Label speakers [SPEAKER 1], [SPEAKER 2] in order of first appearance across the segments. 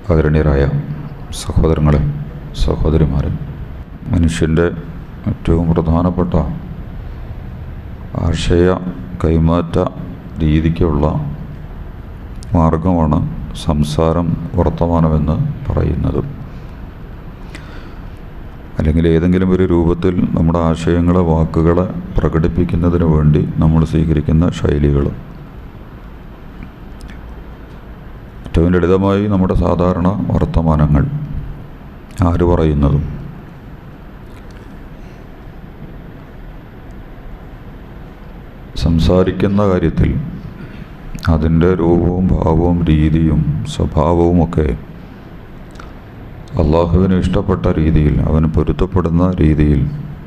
[SPEAKER 1] ആദരണീയരായ സഹോദരങ്ങളെ, സഹോദരിമാരെ, മനുഷ്യൻ്റെ ഏറ്റവും പ്രധാനപ്പെട്ട ആശയ കൈമാറ്റ രീതിക്കുള്ള മാർഗമാണ് സംസാരം, വർത്തമാനമെന്ന് പറയുന്നത്. അല്ലെങ്കിൽ ഏതെങ്കിലും ഒരു രൂപത്തിൽ നമ്മുടെ ആശയങ്ങളെ, വാക്കുകളെ പ്രകടിപ്പിക്കുന്നതിന് വേണ്ടി നമ്മൾ സ്വീകരിക്കുന്ന ശൈലികൾ. ഏറ്റവും ലളിതമായി നമ്മുടെ സാധാരണ വർത്തമാനങ്ങൾ, ആര് പറയുന്നതും സംസാരിക്കുന്ന കാര്യത്തിൽ അതിൻ്റെ രൂപവും ഭാവവും രീതിയും സ്വഭാവവുമൊക്കെ അള്ളാഹുവിന് ഇഷ്ടപ്പെട്ട രീതിയിൽ, അവന് പൊരുത്തപ്പെടുന്ന രീതിയിൽ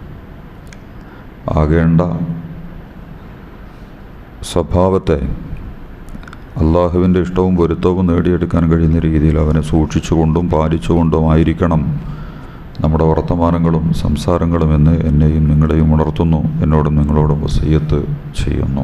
[SPEAKER 1] ആകേണ്ട സ്വഭാവത്തെ അള്ളാഹുവിൻ്റെ ഇഷ്ടവും പൊരുത്തവും നേടിയെടുക്കാൻ കഴിയുന്ന രീതിയിൽ അവനെ സൂക്ഷിച്ചുകൊണ്ടും പാലിച്ചുകൊണ്ടുമായിരിക്കണം നമ്മുടെ വർത്തമാനങ്ങളും സംസാരങ്ങളും എന്ന് എന്നെയും നിങ്ങളെയും ഉണർത്തുന്നു, എന്നോടും നിങ്ങളോടും വസിയ്യത്ത് ചെയ്യുന്നു.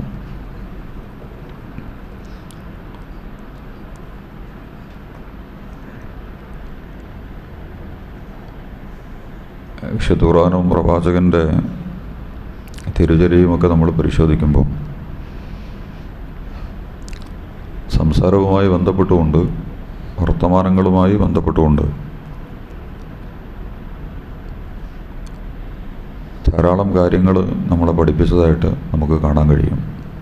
[SPEAKER 1] വിശുദ്ധ ഖുർആനും പ്രവാചകൻ്റെ തിരുചര്യയുമൊക്കെ നമ്മൾ പരിശോധിക്കുമ്പോൾ സംസാരവുമായി ബന്ധപ്പെട്ടുകൊണ്ട്, വർത്തമാനങ്ങളുമായി ബന്ധപ്പെട്ടുകൊണ്ട് ധാരാളം കാര്യങ്ങൾ നമ്മളെ പഠിപ്പിച്ചതായിട്ട് നമുക്ക് കാണാൻ കഴിയും.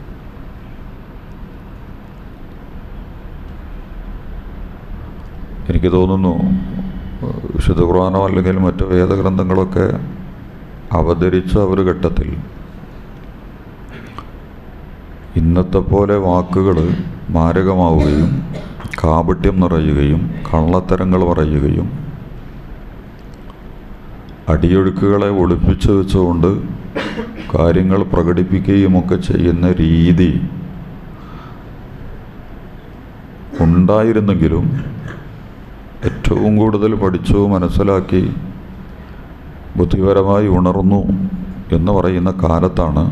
[SPEAKER 1] എനിക്ക് തോന്നുന്നു വിശുദ്ധ ഖുർആനോ അല്ലെങ്കിൽ മറ്റു വേദഗ്രന്ഥങ്ങളൊക്കെ അവതരിച്ച ഒരു ഘട്ടത്തിൽ ഇന്നത്തെ പോലെ വാക്കുകൾ മാരകമാവുകയും കാപട്യം നിറയുകയും കള്ളത്തരങ്ങൾ പറയുകയും അടിയൊഴുക്കുകളെ ഒളിപ്പിച്ചു വെച്ചുകൊണ്ട് കാര്യങ്ങൾ പ്രകടിപ്പിക്കുകയുമൊക്കെ ചെയ്യുന്ന രീതി ഉണ്ടായിരുന്നെങ്കിലും ഏറ്റവും കൂടുതൽ പഠിച്ചു മനസ്സിലാക്കി ബുദ്ധിപരമായി ഉണർന്നു എന്ന് പറയുന്ന കാലത്താണ്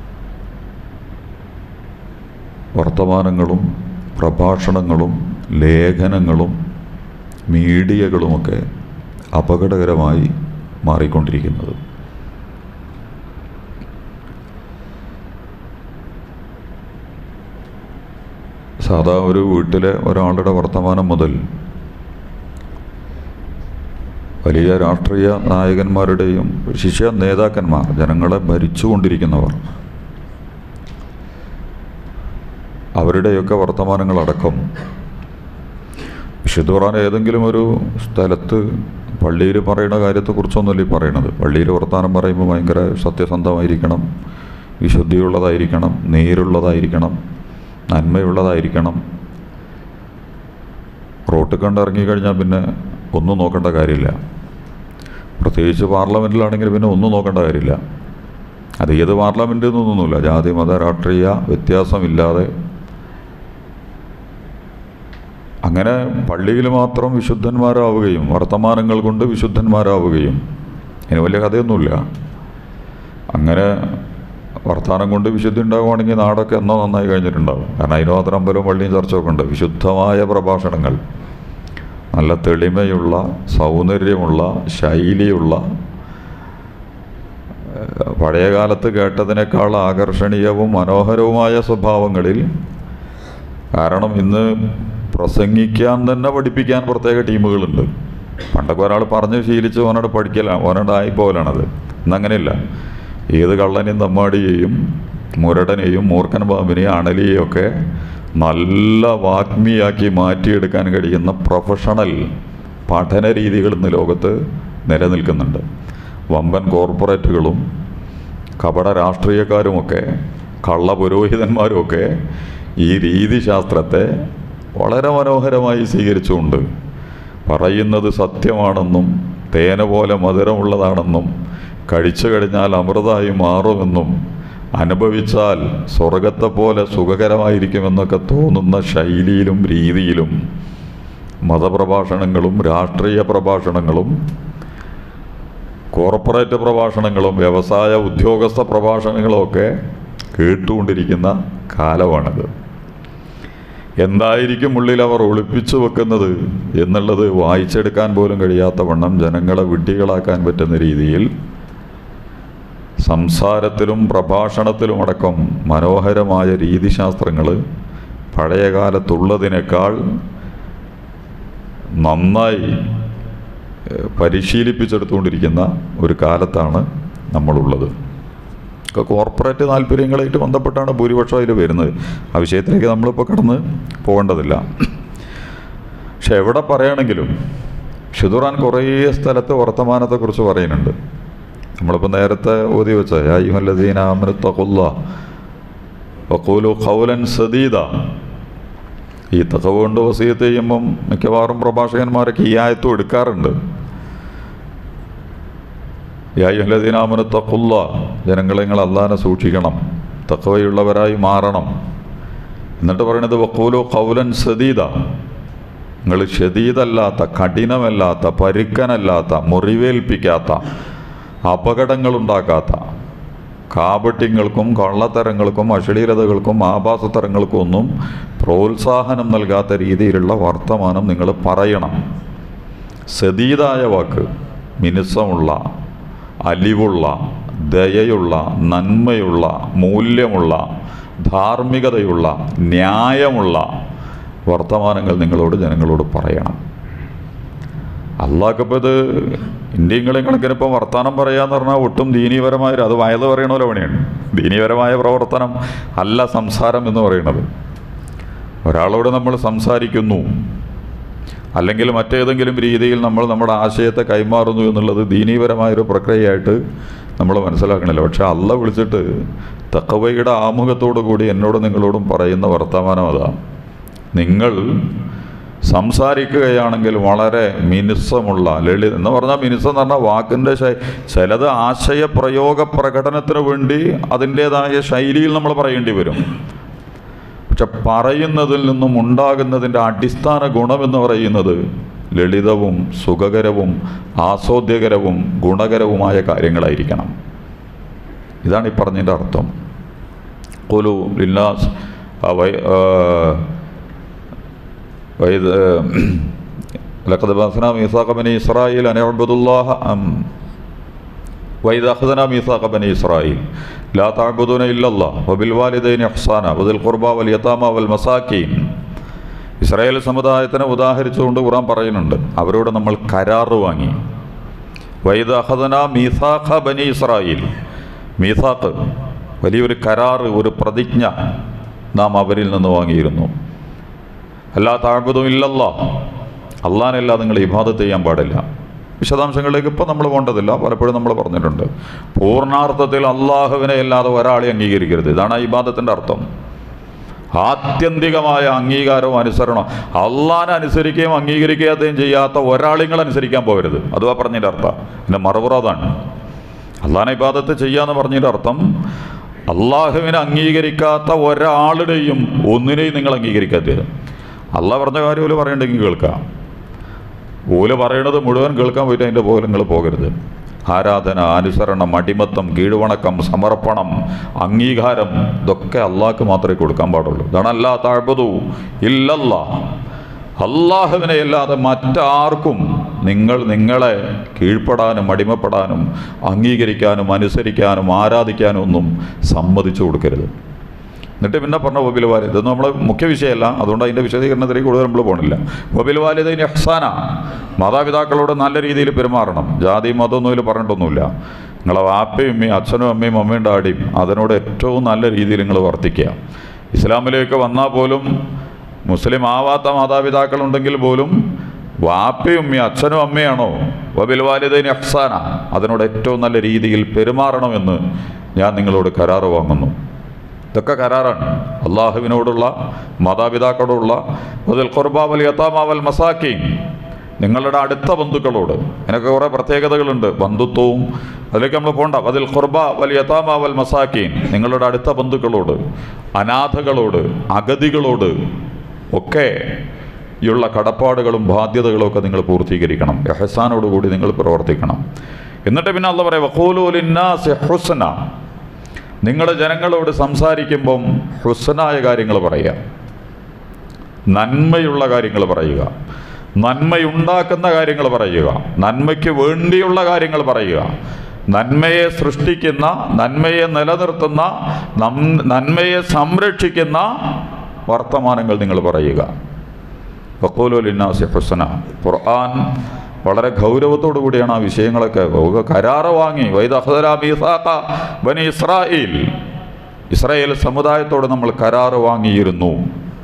[SPEAKER 1] വർത്തമാനങ്ങളും പ്രഭാഷണങ്ങളും ലേഖനങ്ങളും മീഡിയകളുമൊക്കെ അപകടകരമായി മാറിക്കൊണ്ടിരിക്കുന്നത്. സാധാ ഒരു വീട്ടിലെ ഒരാളുടെ വർത്തമാനം മുതൽ വലിയ രാഷ്ട്രീയ നായകന്മാരുടെയും ശിഷ്യ നേതാക്കന്മാർ, ജനങ്ങളെ ഭരിച്ചുകൊണ്ടിരിക്കുന്നവർ, അവരുടെയൊക്കെ വർത്തമാനങ്ങളടക്കം വിശുദ്ധ ഖുർആൻ ഏതെങ്കിലും ഒരു സ്ഥലത്ത് പള്ളിയിൽ പറയുന്ന കാര്യത്തെക്കുറിച്ചൊന്നുമല്ല ഈ പറയണത്. പള്ളിയിൽ വർത്തമാനം പറയുമ്പോൾ ഭയങ്കര സത്യസന്ധമായിരിക്കണം, വിശുദ്ധിയുള്ളതായിരിക്കണം, നേരുള്ളതായിരിക്കണം, നന്മയുള്ളതായിരിക്കണം. റോട്ടിൽ കണ്ടിറങ്ങിക്കഴിഞ്ഞാൽ പിന്നെ ഒന്നും നോക്കേണ്ട കാര്യമില്ല. പ്രത്യേകിച്ച് പാർലമെൻറ്റിലാണെങ്കിൽ പിന്നെ ഒന്നും നോക്കേണ്ട കാര്യമില്ല. അത് ഏത് പാർലമെൻറ്റിൽ നിന്നൊന്നുമില്ല, ജാതി മത രാഷ്ട്രീയ വ്യത്യാസമില്ലാതെ അങ്ങനെ പള്ളിയിൽ മാത്രം വിശുദ്ധന്മാരാവുകയും വർത്തമാനങ്ങൾ കൊണ്ട് വിശുദ്ധന്മാരാവുകയും, ഇനി വലിയ കഥയൊന്നുമില്ല. അങ്ങനെ വർത്തമാനം കൊണ്ട് വിശുദ്ധി ഉണ്ടാകുവാണെങ്കിൽ നാടൊക്കെ എന്നോ നന്നായി കഴിഞ്ഞിട്ടുണ്ടാകും. കാരണം അതിന് മാത്രം അമ്പലവും പള്ളിയും ചർച്ചയൊക്കെ ഉണ്ട്. വിശുദ്ധമായ പ്രഭാഷണങ്ങൾ, നല്ല തെളിമയുള്ള, സൗന്ദര്യമുള്ള, ശൈലിയുള്ള, പഴയ കാലത്ത് കേട്ടതിനേക്കാൾ ആകർഷണീയവും മനോഹരവുമായ സ്വഭാവങ്ങളിൽ. കാരണം ഇന്ന് പ്രസംഗിക്കാൻ തന്നെ പഠിപ്പിക്കാൻ പ്രത്യേക ടീമുകളുണ്ട്. പണ്ടൊക്കെ ഒരാൾ പറഞ്ഞ് ശീലിച്ച് ഓനോട് പഠിക്കലാണ്, ഓനോട് ആയിപ്പോലാണത്. ഇന്നങ്ങനെയില്ല. ഏത് കള്ളനെയും തമ്മാടിയെയും മുരടനെയും മൂർഖൻ പാമ്പിനെയും അണലിയെയും ഒക്കെ നല്ല വാഗ്മിയാക്കി മാറ്റിയെടുക്കാൻ കഴിയുന്ന പ്രൊഫഷണൽ പഠന രീതികൾ ഇന്ന് ലോകത്ത് നിലനിൽക്കുന്നുണ്ട്. വമ്പൻ കോർപ്പറേറ്റുകളും കപട രാഷ്ട്രീയക്കാരുമൊക്കെ കള്ള പുരോഹിതന്മാരുമൊക്കെ ഈ രീതിശാസ്ത്രത്തെ വളരെ മനോഹരമായി സ്വീകരിച്ചുകൊണ്ട് പറയുന്നത് സത്യമാണെന്നും തേന പോലെ മധുരമുള്ളതാണെന്നും കഴിച്ചു കഴിഞ്ഞാൽ അമൃതമായി മാറുമെന്നും അനുഭവിച്ചാൽ സ്വർഗത്തെ പോലെ സുഖകരമായിരിക്കുമെന്നൊക്കെ തോന്നുന്ന ശൈലിയിലും രീതിയിലും മതപ്രഭാഷണങ്ങളും രാഷ്ട്രീയ പ്രഭാഷണങ്ങളും കോർപ്പറേറ്റ് പ്രഭാഷണങ്ങളും വ്യവസായ ഉദ്യോഗസ്ഥ പ്രഭാഷണങ്ങളും ഒക്കെ കേട്ടുകൊണ്ടിരിക്കുന്ന കാലമാണിത്. എന്തായിരിക്കും ഉള്ളിൽ അവർ ഒളിപ്പിച്ചു വെക്കുന്നത് എന്നുള്ളത് വായിച്ചെടുക്കാൻ പോലും കഴിയാത്ത വണ്ണം ജനങ്ങളെ വിഡ്ഢികളാക്കാൻ പറ്റുന്ന രീതിയിൽ സംസാരത്തിലും പ്രഭാഷണത്തിലുമടക്കം മനോഹരമായ രീതിശാസ്ത്രങ്ങൾ പഴയ കാലത്തുള്ളതിനേക്കാൾ നന്നായി പരിശീലിപ്പിച്ചെടുത്തുകൊണ്ടിരിക്കുന്ന ഒരു കാലത്താണ് നമ്മളുള്ളത്. കോർപ്പറേറ്റ് താല്പര്യങ്ങളായിട്ട് ബന്ധപ്പെട്ടാണ് ഭൂരിപക്ഷം അതിൽ വരുന്നത്. ആ വിഷയത്തിലേക്ക് നമ്മളിപ്പോൾ കടന്ന് പോകേണ്ടതില്ല. പക്ഷെ എവിടെ പറയുകയാണെങ്കിലും ഖുർആൻ കുറേ സ്ഥലത്ത് വർത്തമാനത്തെക്കുറിച്ച് പറയുന്നുണ്ട്. നമ്മളിപ്പോൾ നേരത്തെ ഓതി വെച്ച യാ അയ്യുഹല്ലദീന ആമനു തഖുല്ലാഹ വഖൂലു ഖൗലൻ സദീദ. ഈ തഖ്വ കൊണ്ട് വസിയത്ത് ചെയ്യുമ്പം മിക്കവാറും പ്രഭാഷകന്മാരൊക്കെ ഈ ആയത്തും എടുക്കാറുണ്ട്. യാ അയ്യുഹല്ലദീന ആമനു തഖുല്ലാഹ, ജനങ്ങളെ നിങ്ങൾ അല്ലാഹനെ സൂക്ഷിക്കണം, തഖ്വയുള്ളവരായി മാറണം. എന്നിട്ട് പറയുന്നത് വഖൂലു ഖൗലൻ സദീദ, നിങ്ങൾ ശദീദല്ലാത്ത, കഠിനമല്ലാത്ത, പരുക്കനല്ലാത്ത, മുറിവേൽപ്പിക്കാത്ത, അപകടങ്ങളുണ്ടാക്കാത്ത, കാപട്യങ്ങൾക്കും കള്ളത്തരങ്ങൾക്കും അശ്ലീലതകൾക്കും ആഭാസത്തരങ്ങൾക്കും ഒന്നും പ്രോത്സാഹനം നൽകാത്ത രീതിയിലുള്ള വർത്തമാനം നിങ്ങൾ പറയണം. സദീദായ വാക്ക് മിനുസമുള്ള, അലിവുള്ള, ദയയുള്ള, നന്മയുള്ള, മൂല്യമുള്ള, ധാർമ്മികതയുള്ള, ന്യായമുള്ള വർത്തമാനങ്ങൾ നിങ്ങളോട്, ജനങ്ങളോട് പറയണം. അള്ളാഹ്ക്കിപ്പോൾ ഇത് ഇന്ത്യയും കണക്കിനിപ്പോൾ വർത്തമാനം പറയാന്ന് പറഞ്ഞാൽ ഒട്ടും ദീനീപരമായ, അത് വയത് പറയണ പണിയാണ്. ദീനീപരമായ പ്രവർത്തനം അല്ല സംസാരം എന്ന് പറയുന്നത്. ഒരാളോട് നമ്മൾ സംസാരിക്കുന്നു അല്ലെങ്കിൽ മറ്റേതെങ്കിലും രീതിയിൽ നമ്മൾ നമ്മുടെ ആശയത്തെ കൈമാറുന്നു എന്നുള്ളത് ദീനീപരമായൊരു പ്രക്രിയയായിട്ട് നമ്മൾ മനസ്സിലാക്കണില്ല. പക്ഷെ അള്ളാഹ് വിളിച്ചിട്ട് തഖ്വയുടെ ആമുഖത്തോടു കൂടി എന്നോടും നിങ്ങളോടും പറയുന്ന വർത്തമാനം അതാ, നിങ്ങൾ സംസാരിക്കുകയാണെങ്കിൽ വളരെ മിനുസമുള്ള, ലളിത എന്ന് പറഞ്ഞാൽ മിനുസം എന്ന് പറഞ്ഞാൽ വാക്കിൻ്റെ ചിലത് ആശയപ്രയോഗ പ്രകടനത്തിന് വേണ്ടി അതിൻ്റേതായ ശൈലിയിൽ നമ്മൾ പറയേണ്ടി വരും. പക്ഷെ പറയുന്നതിൽ നിന്നും ഉണ്ടാകുന്നതിൻ്റെ അടിസ്ഥാന ഗുണമെന്ന് പറയുന്നത് ലളിതവും സുഖകരവും ആസ്വാദ്യകരവും ഗുണകരവുമായ കാര്യങ്ങളായിരിക്കണം. ഇതാണ് ഈ പറഞ്ഞതിൻ്റെ അർത്ഥം. ഖുലു ലിന്നാസ് ലഖദ് ബഅസ്നാ മീസാഖ ബനി ഇസ്രായീൽ അൻ ഇഅ്ബുദുല്ലാഹ വഇദ അഖദ്നാ മീസാഖ ബനി ഇസ്രായീൽ ലാ തഅ്ബുദൂന ഇല്ലല്ലാഹ് വബിൽ വാലിദൈനി ഇഹ്സാന വദിൽ ഖുർബ വൽ യതാമ വൽ മസാകീൻ. ഇസ്രായേൽ സമുദായത്തിനെ ഉദാഹരിച്ചുകൊണ്ട് ഖുർആൻ പറയുന്നുണ്ട്, അവരോട് നമ്മൾ കരാറ് വാങ്ങി. വഇദ അഖദ്നാ മീസാഖ ബനി ഇസ്രായീൽ, മീസാഖ് വലിയൊരു കരാറ്, ഒരു പ്രതിജ്ഞ നാം അവരിൽ നിന്ന് വാങ്ങിയിരുന്നു. അല്ലാ തഅ്ബുദൂ ഇല്ലല്ലാഹ്, അള്ളാഹനല്ലാതെ നിങ്ങൾ ഇബാദത്ത് ചെയ്യാൻ പാടില്ല. വിശദാംശങ്ങളിലേക്ക് ഇപ്പോൾ നമ്മൾ പോകേണ്ടതില്ല, പലപ്പോഴും നമ്മൾ പറഞ്ഞിട്ടുണ്ട്. പൂർണ്ണാർത്ഥത്തിൽ അള്ളാഹുവിനെ അല്ലാതെ ഒരാളെ അംഗീകരിക്കരുത്. ഇതാണ് ഇബാദത്തിൻ്റെ അർത്ഥം. ആത്യന്തികമായ അംഗീകാരവും അനുസരണം. അള്ളാഹനെ അനുസരിക്കുകയും അംഗീകരിക്കുകയും ചെയ്യാത്ത ഒരാളെങ്ങൾ അനുസരിക്കാൻ പോകരുത്. അതുവാ പറഞ്ഞതിൻ്റെ അർത്ഥം. എൻ്റെ മറുപുറം അതാണ്. അള്ളാഹനെ ഇബാദത്ത് ചെയ്യാന്ന് പറഞ്ഞതിൻ്റെ അർത്ഥം അള്ളാഹുവിനെ അംഗീകരിക്കാത്ത ഒരാളുടെയും ഒന്നിനെയും നിങ്ങൾ അംഗീകരിക്കാത്തത്. അള്ളാഹ് പറഞ്ഞ കാര്യം ഓല് പറയണ്ടെങ്കിൽ കേൾക്കാം. ഓല് പറയണത് മുഴുവൻ കേൾക്കാൻ പോയിട്ട് അതിൻ്റെ പോലെ നിങ്ങൾ പോകരുത്. ആരാധന, അനുസരണം, അടിമത്തം, കീഴ്വണക്കം, സമർപ്പണം, അംഗീകാരം ഇതൊക്കെ അള്ളാഹ്ക്ക് മാത്രമേ കൊടുക്കാൻ പാടുള്ളൂ. ഇതാണ് അല്ലാ തഅ്ബുദൂ ഇല്ലല്ലാഹ്. അള്ളാഹുവിനെ അല്ലാതെ മറ്റാർക്കും നിങ്ങൾ നിങ്ങളെ കീഴ്പ്പെടാനും അടിമപ്പെടാനും അംഗീകരിക്കാനും അനുസരിക്കാനും ആരാധിക്കാനും ഒന്നും സമ്മതിച്ചു കൊടുക്കരുത്. എന്നിട്ട് പിന്നെ പറഞ്ഞ വബിൽ വാലിദ്, ഇതൊന്നും നമ്മളെ മുഖ്യ വിഷയമല്ല, അതുകൊണ്ട് അതിൻ്റെ വിശദീകരണത്തിലേക്ക് കൂടുതൽ നമ്മൾ പോകണില്ല. വബിൽ വാലിദൈനി ഇഹ്സാന, മാതാപിതാക്കളോട് നല്ല രീതിയിൽ പെരുമാറണം. ജാതി മതമൊന്നും ഇതിൽ പറഞ്ഞിട്ടൊന്നുമില്ല. നിങ്ങളെ വാപ്പയും അമ്മയും അച്ഛനും അമ്മയും അമ്മയും ഡാഡിയും അതിനോട് ഏറ്റവും നല്ല രീതിയിൽ നിങ്ങൾ വർത്തിക്കുക. ഇസ്ലാമിലേക്ക് വന്നാൽ പോലും മുസ്ലിം ആവാത്ത മാതാപിതാക്കളുണ്ടെങ്കിൽ പോലും വാപ്പയും അച്ഛനും അമ്മയാണോ വബിൽ വാലിദൈനി ഇഹ്സാന, അതിനോട് ഏറ്റവും നല്ല രീതിയിൽ പെരുമാറണമെന്ന് ഞാൻ നിങ്ങളോട് കരാറ് വാങ്ങുന്നു. ഇതൊക്കെ കരാറാണ്. അള്ളാഹുവിനോടുള്ള, മാതാപിതാക്കളോടുള്ള, വദിൽ ഖുർബ വൽ യതാമ വൽ മസാകീൻ, നിങ്ങളുടെ അടുത്ത ബന്ധുക്കളോട്. അതിനൊക്കെ കുറേ പ്രത്യേകതകളുണ്ട്. ബന്ധുത്വവും അതിലേക്ക് നമ്മൾ പോകണ്ട. വദിൽ ഖുർബ വൽ യതാമ വൽ മസാകീൻ, നിങ്ങളുടെ അടുത്ത ബന്ധുക്കളോട്, അനാഥകളോട്, അഗതികളോട് ഒക്കെ ഉള്ള കടപ്പാടുകളും ബാധ്യതകളും ഒക്കെ നിങ്ങൾ പൂർത്തീകരിക്കണം. ഇഹ്സാനോടുകൂടി നിങ്ങൾ പ്രവർത്തിക്കണം. എന്നിട്ട് പിന്നെ അള്ളാഹ് പറയാം വഖൂലു ലിന്നാസി ഹുസ്ന, നിങ്ങൾ ജനങ്ങളോട് സംസാരിക്കുമ്പം ഹുസ്നായ കാര്യങ്ങൾ പറയുക. നന്മയുള്ള കാര്യങ്ങൾ പറയുക, നന്മയുണ്ടാക്കുന്ന കാര്യങ്ങൾ പറയുക, നന്മയ്ക്ക് വേണ്ടിയുള്ള കാര്യങ്ങൾ പറയുക, നന്മയെ സൃഷ്ടിക്കുന്ന, നന്മയെ നിലനിർത്തുന്ന, നന്മയെ സംരക്ഷിക്കുന്ന വർത്തമാനങ്ങൾ നിങ്ങൾ പറയുക. വഖൂലു ലിന്നാസി ഹുസ്ന. ഖുർആൻ വളരെ ഗൗരവത്തോടു കൂടിയാണ് ആ വിഷയങ്ങളൊക്കെ കരാറ് വാങ്ങി. വൈദ അഖദനാ മീസാഖ ബനി ഇസ്രായീൽ, ഇസ്രായേൽ സമുദായത്തോട് നമ്മൾ കരാറ് വാങ്ങിയിരുന്നു.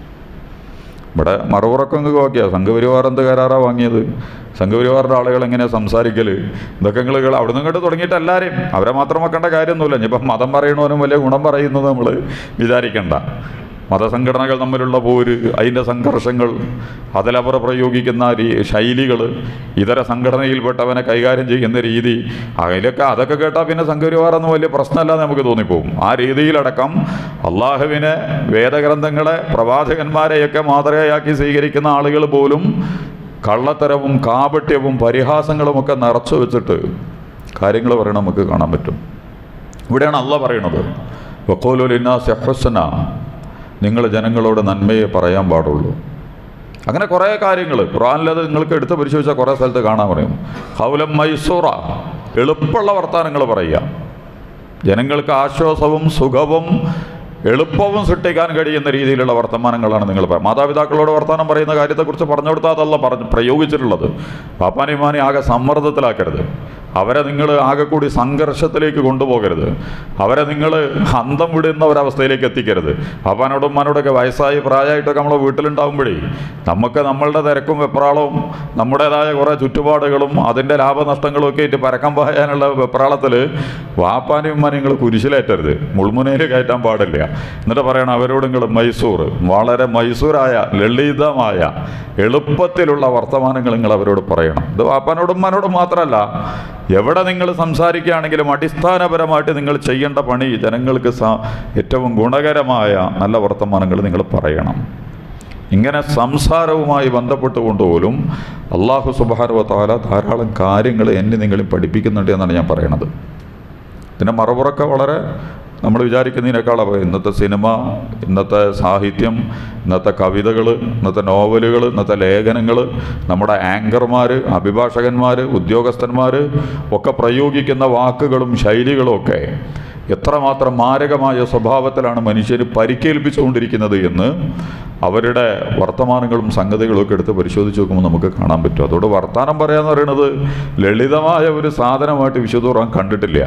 [SPEAKER 1] ഇവിടെ മറുപുറക്കങ്ങ് നോക്കിയാൽ സംഘപരിവാർ എന്ത് കരാറാണ് വാങ്ങിയത്? സംഘപരിവാറിൻ്റെ ആളുകൾ എങ്ങനെയാണ് സംസാരിക്കൽ? ഇതൊക്കെ നിങ്ങൾ അവിടെ നിന്ന് ഇങ്ങോട്ട് തുടങ്ങിയിട്ട് എല്ലാവരെയും അവരെ മാത്രം വെക്കേണ്ട കാര്യമൊന്നുമില്ല. ഇനിയിപ്പം മതം പറയണവനും വലിയ ഗുണം പറയുന്നത് നമ്മൾ വിചാരിക്കേണ്ട. മതസംഘടനകൾ തമ്മിലുള്ള പോര്, അതിൻ്റെ സംഘർഷങ്ങൾ, അതിലവർ പ്രയോഗിക്കുന്ന ശൈലികൾ, ഇതര സംഘടനയിൽപ്പെട്ടവനെ കൈകാര്യം ചെയ്യുന്ന രീതി, അതൊക്കെ കേട്ടാൽ പിന്നെ സംഘപരിവാറൊന്നും വലിയ പ്രശ്നമല്ലാതെ നമുക്ക് തോന്നിപ്പോകും. ആ രീതിയിലടക്കം അള്ളാഹുവിനെ, വേദഗ്രന്ഥങ്ങളെ, പ്രവാചകന്മാരെയൊക്കെ മാതൃകയാക്കി സ്വീകരിക്കുന്ന ആളുകൾ പോലും കള്ളത്തരവും കാപട്യവും പരിഹാസങ്ങളുമൊക്കെ നിറച്ചു വെച്ചിട്ട് കാര്യങ്ങൾ പറയണം നമുക്ക് കാണാൻ പറ്റും. ഇവിടെയാണ് അള്ളാഹ് പറയണത്, വഖൂലു ലിന്നാസി ഹുസ്ന, നിങ്ങൾ ജനങ്ങളോട് നന്മയെ പറയാൻ പാടുള്ളൂ. അങ്ങനെ കുറേ കാര്യങ്ങൾ ഖുർആനിലത് നിങ്ങൾക്ക് എടുത്ത് പരിശോധിച്ചാൽ കുറേ സ്ഥലത്ത് കാണാൻ പറയും. ഖൗലൻ മൈസൂറ, എളുപ്പമുള്ള വർത്തമാനങ്ങൾ പറയുക, ജനങ്ങൾക്ക് ആശ്വാസവും സുഖവും എളുപ്പവും സൃഷ്ടിക്കാൻ കഴിയുന്ന രീതിയിലുള്ള വർത്തമാനങ്ങളാണ് നിങ്ങൾ മാതാപിതാക്കളോട് വർത്തമാനം പറയുന്ന കാര്യത്തെക്കുറിച്ച് പറഞ്ഞു കൊടുത്താൽ അതല്ല പ്രയോഗിച്ചിട്ടുള്ളത്. പാപ്പാനിമാനി ആകെ സമ്മർദ്ദത്തിലാക്കരുത്, അവരെ നിങ്ങൾ ആകെ കൂടി സംഘർഷത്തിലേക്ക് കൊണ്ടുപോകരുത്, അവരെ നിങ്ങൾ അന്തം വിടുന്ന ഒരവസ്ഥയിലേക്ക് എത്തിക്കരുത്. പാപ്പാനോടും ഉമ്മാനോടൊക്കെ വയസ്സായി പ്രായമായിട്ടൊക്കെ നമ്മളെ വീട്ടിലുണ്ടാകുമ്പോഴേ നമുക്ക് നമ്മളുടെ തിരക്കും വെപ്രാളവും നമ്മുടേതായ കുറേ ചുറ്റുപാടുകളും അതിൻ്റെ ലാഭനഷ്ടങ്ങളും ഒക്കെ ആയിട്ട് പരക്കം പായാനുള്ള വെപ്രാളത്തിൽ വാപ്പാനും ഉമ്മാനും നിങ്ങൾ കുരിശിലേറ്റരുത്, മുൾമുനയിൽ കയറ്റാൻ പാടില്ല. എന്നിട്ട് പറയണം അവരോട് നിങ്ങൾ മൈസൂർ, വളരെ മൈസൂരായ ലളിതമായ എളുപ്പത്തിലുള്ള വർത്തമാനങ്ങൾ നിങ്ങൾ അവരോട് പറയണം. ഇത് വാപ്പാനോടും ഉമ്മാനോടും മാത്രമല്ല, എവിടെ നിങ്ങൾ സംസാരിക്കുകയാണെങ്കിലും അടിസ്ഥാനപരമായിട്ട് നിങ്ങൾ ചെയ്യേണ്ട പണി ജനങ്ങൾക്ക് ഏറ്റവും ഗുണകരമായ നല്ല വർത്തമാനങ്ങൾ നിങ്ങൾ പറയണം. ഇങ്ങനെ സംസാരവുമായി ബന്ധപ്പെട്ടുകൊണ്ട് പോലും അല്ലാഹു സുബ്ഹാനഹു വ തആല ധാരാളം കാര്യങ്ങൾ എന്നെ നിങ്ങളെ പഠിപ്പിക്കുന്നുണ്ട് എന്നാണ് ഞാൻ പറയണത്. പിന്നെ മറുപുറക്കെ വളരെ നമ്മൾ വിചാരിക്കുന്നതിനേക്കാളാണ്. ഇന്നത്തെ സിനിമ, ഇന്നത്തെ സാഹിത്യം, ഇന്നത്തെ കവിതകൾ, ഇന്നത്തെ നോവലുകൾ, ഇന്നത്തെ ലേഖനങ്ങൾ, നമ്മുടെ ആങ്കർമാർ, അഭിഭാഷകന്മാർ, ഉദ്യോഗസ്ഥന്മാർ ഒക്കെ പ്രയോഗിക്കുന്ന വാക്കുകളും ശൈലികളും ഒക്കെ എത്രമാത്രം മാരകമായ സ്വഭാവത്തിലാണ് മനുഷ്യർ പരിക്കേൽപ്പിച്ചുകൊണ്ടിരിക്കുന്നത് എന്ന് അവരുടെ വർത്തമാനങ്ങളും സംഗതികളും ഒക്കെ എടുത്ത് പരിശോധിച്ച് നോക്കുമ്പോൾ നമുക്ക് കാണാൻ പറ്റും. അതോട് വർത്തമാനം പറയാന്ന് പറയുന്നത് ലളിതമായ ഒരു സാധനമായിട്ട് വിശുദ്ധ ഖുർആൻ കണ്ടിട്ടില്ല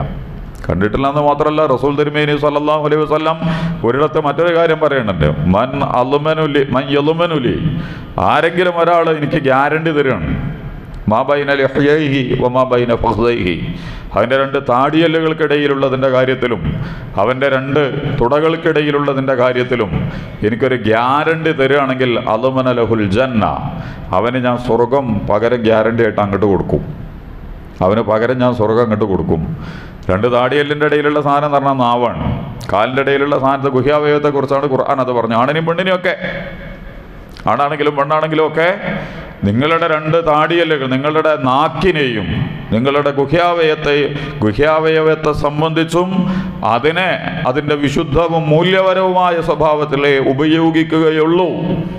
[SPEAKER 1] എന്ന് മാത്രമല്ല, റസൂൽ തിരുമേനി സല്ലല്ലാഹു അലൈഹി വസല്ലം ഒരിടത്ത് മറ്റൊരു കാര്യം പറയുന്നുണ്ട്, മൻ യളുമനുലി, ആരെങ്കിലും ഒരാൾ എനിക്ക് ഗ്യാരണ്ടി തരുകയാണ്, മാ ബൈന ലിഹ്യൈഹി വമാ ബൈന ഫഖ്ദൈഹി, അവൻ്റെ 2 താടിയല്ലുകൾക്കിടയിലുള്ളതിൻ്റെ കാര്യത്തിലും അവൻ്റെ 2 തുടകൾക്കിടയിലുള്ളതിൻ്റെ കാര്യത്തിലും എനിക്കൊരു ഗ്യാരണ്ടി തരുകയാണെങ്കിൽ അളുമന ലഹുൽ ജന്ന, അവന് ഞാൻ സ്വർഗം പകരം ഗ്യാരണ്ടി ആയിട്ട് അങ്ങോട്ട് കൊടുക്കും. അവന് പകരം ഞാൻ സ്വർഗം അങ്ങോട്ട് കൊടുക്കും. 2 താടിയല്ലിൻ്റെ ഇടയിലുള്ള സാധനം എന്ന് പറഞ്ഞാൽ നാവാണ്. കാലിൻ്റെ ഇടയിലുള്ള സാധനത്തെ ഗുഹ്യാവയവത്തെക്കുറിച്ചാണ് ഖുർആൻ അത് പറഞ്ഞു. ആണിനും പെണ്ണിനും ഒക്കെ, ആണാണെങ്കിലും പെണ്ണാണെങ്കിലും ഒക്കെ നിങ്ങളുടെ 2 താടിയല്ലുകൾ, നിങ്ങളുടെ നാക്കിനെയും നിങ്ങളുടെ ഗുഹ്യാവയവത്തെ സംബന്ധിച്ചും അതിൻ്റെ വിശുദ്ധവും മൂല്യപരവുമായ സ്വഭാവത്തിലേ ഉപയോഗിക്കുകയുള്ളൂ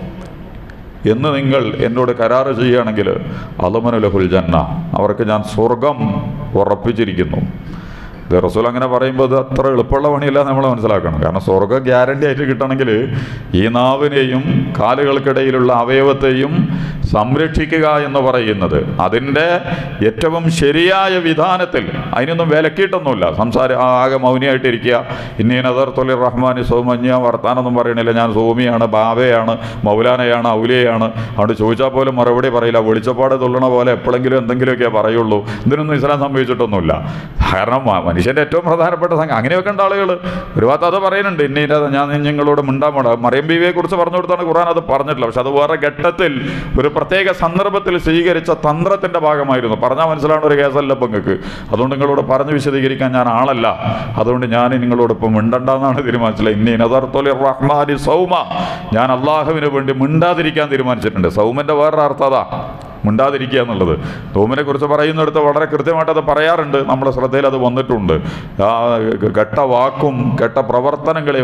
[SPEAKER 1] എന്ന് നിങ്ങൾ എന്നോട് കരാറ് ചെയ്യുകയാണെങ്കിൽ അളുമന ലഹുൽ ജന്ന, അവർക്ക് ഞാൻ സ്വർഗം ഉറപ്പിച്ചിരിക്കുന്നു. റസൂൽ അങ്ങനെ പറയുമ്പോൾ അത് അത്ര എളുപ്പമുള്ള പണിയല്ല നമ്മൾ മനസ്സിലാക്കണം. കാരണം സ്വർഗം ഗ്യാരണ്ടി ആയിട്ട് കിട്ടണമെങ്കിൽ ഈ നാവിനെയും കാലുകൾക്കിടയിലുള്ള അവയവത്തെയും സംരക്ഷിക്കുക എന്ന് പറയുന്നത് അതിൻ്റെ ഏറ്റവും ശരിയായ വിധാനത്തിൽ, അതിനൊന്നും വിലക്കിയിട്ടൊന്നുമില്ല. ആകെ മൗനിയായിട്ടിരിക്കുക, ഇന്നീനദർത്തുൽ റഹ്മാനി സൗമന്യ വർത്താനൊന്നും പറയണില്ല, ഞാൻ സൗമിയാണ്, ബാബയാണ്, മൗലാനയാണ്, ഔലിയാണ്, അവിടെ ചോദിച്ചാൽ പോലും മറുപടി പറയില്ല, വെളിച്ചപ്പാട് തുള്ളണ പോലെ എപ്പോഴെങ്കിലും എന്തെങ്കിലുമൊക്കെ പറയുള്ളൂ. ഇതിനൊന്നും ഇസ്ലാം സംഭവിച്ചിട്ടൊന്നുമില്ല. കാരണം മനുഷ്യൻ്റെ ഏറ്റവും പ്രധാനപ്പെട്ട സംഘം അങ്ങനെയൊക്കെ ഉണ്ട് ആളുകൾ. ഒരു ഭാഗത്ത് അത് പറയുന്നുണ്ട്, ഇന്നീന ഞാൻ നിങ്ങളോട് മിണ്ടാൻ മറിയം ബീവിയെ കുറിച്ച് പറഞ്ഞു കൊടുത്താണ് ഖുർആൻ അത് പറഞ്ഞിട്ടില്ല. പക്ഷെ അത് വേറെ ഘട്ടത്തിൽ ഒരു പ്രത്യേക സന്ദർഭത്തിൽ സ്വീകരിച്ച തന്ത്രത്തിൻ്റെ ഭാഗമായിരുന്നു. പറഞ്ഞാൽ മനസ്സിലാവുന്ന ഒരു കേസല്ല ഇപ്പം നിങ്ങൾക്ക്. അതുകൊണ്ട് നിങ്ങളോട് പറഞ്ഞ് വിശദീകരിക്കാൻ ഞാൻ ആളല്ല, അതുകൊണ്ട് ഞാൻ നിങ്ങളോടൊപ്പം മിണ്ടണ്ടെന്നാണ് തീരുമാനിച്ചത്. ഇന്നീനദർത്തുൽ റഹ്മാനി സൗമ, ഞാൻ അള്ളാഹുവിന് വേണ്ടി മിണ്ടാതിരിക്കാൻ തീരുമാനിച്ചിട്ടുണ്ട്. സൗമിൻ്റെ വേറൊരു അർത്ഥം അതാ, മിണ്ടാതിരിക്കുക എന്നുള്ളത്. നോമ്പിനെ കുറിച്ച് പറയുന്നിടത്ത് വളരെ കൃത്യമായിട്ട് അത് പറയാറുണ്ട്, നമ്മുടെ ശ്രദ്ധയിൽ അത് വന്നിട്ടുണ്ട്. കെട്ട വാക്കും കെട്ട പ്രവർത്തനങ്ങളെയും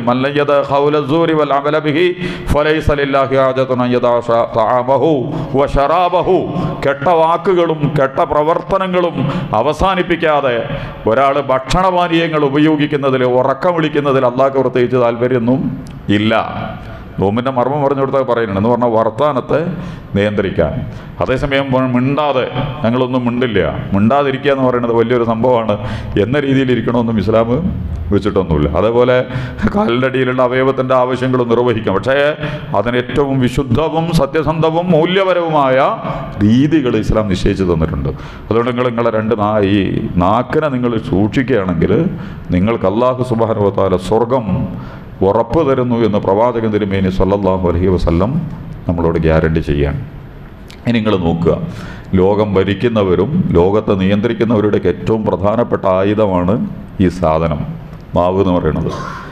[SPEAKER 1] കെട്ട വാക്കുകളും കെട്ട പ്രവർത്തനങ്ങളും അവസാനിപ്പിക്കാതെ ഒരാൾ ഭക്ഷണപാനീയങ്ങൾ ഉപയോഗിക്കുന്നതിൽ, ഉറക്കം വിളിക്കുന്നതിൽ അള്ളാഹ്ക്ക് പ്രത്യേകിച്ച് താല്പര്യമൊന്നും ഇല്ല. നോമ്പിൻ്റെ മർമ്മം പറഞ്ഞു കൊടുത്താൽ പറയുന്നുണ്ട് എന്ന് പറഞ്ഞാൽ വർത്താനത്തെ നിയന്ത്രിക്കാൻ. അതേസമയം മിണ്ടാതെ ഞങ്ങളൊന്നും മിണ്ടില്ല, മിണ്ടാതിരിക്കുക എന്ന് പറയുന്നത് വലിയൊരു സംഭവമാണ് എന്ന രീതിയിൽ ഇരിക്കണമെന്നും ഇസ്ലാം വെച്ചിട്ടൊന്നുമില്ല. അതേപോലെ കാലിൻ്റെ അടിയിലുള്ള അവയവത്തിൻ്റെ ആവശ്യങ്ങൾ നിർവഹിക്കാം, പക്ഷേ അതിന് ഏറ്റവും വിശുദ്ധവും സത്യസന്ധവും മൂല്യപരവുമായ രീതികൾ ഇസ്ലാം നിശ്ചയിച്ചു തന്നിട്ടുണ്ട്. അതുകൊണ്ട് നിങ്ങളെ ഈ നാക്കിനെ നിങ്ങൾ സൂക്ഷിക്കുകയാണെങ്കിൽ നിങ്ങൾക്ക് അല്ലാഹു സുബ്ഹാനഹു വ തആല സ്വർഗം ഉറപ്പ് തരുന്നു എന്ന് പ്രവാചകൻ തിരുമേനി സല്ലല്ലാഹു അലൈഹി വസല്ലം നമ്മളോട് ഗ്യാരണ്ടി ചെയ്യാണ്. ഇനി നിങ്ങൾ നോക്കുക, ലോകം ഭരിക്കുന്നവരും ലോകത്തെ നിയന്ത്രിക്കുന്നവരുടെയൊക്കെ ഏറ്റവും പ്രധാനപ്പെട്ട ആയുധമാണ് ഈ സാധനം, നാവ് എന്ന് പറയുന്നത്.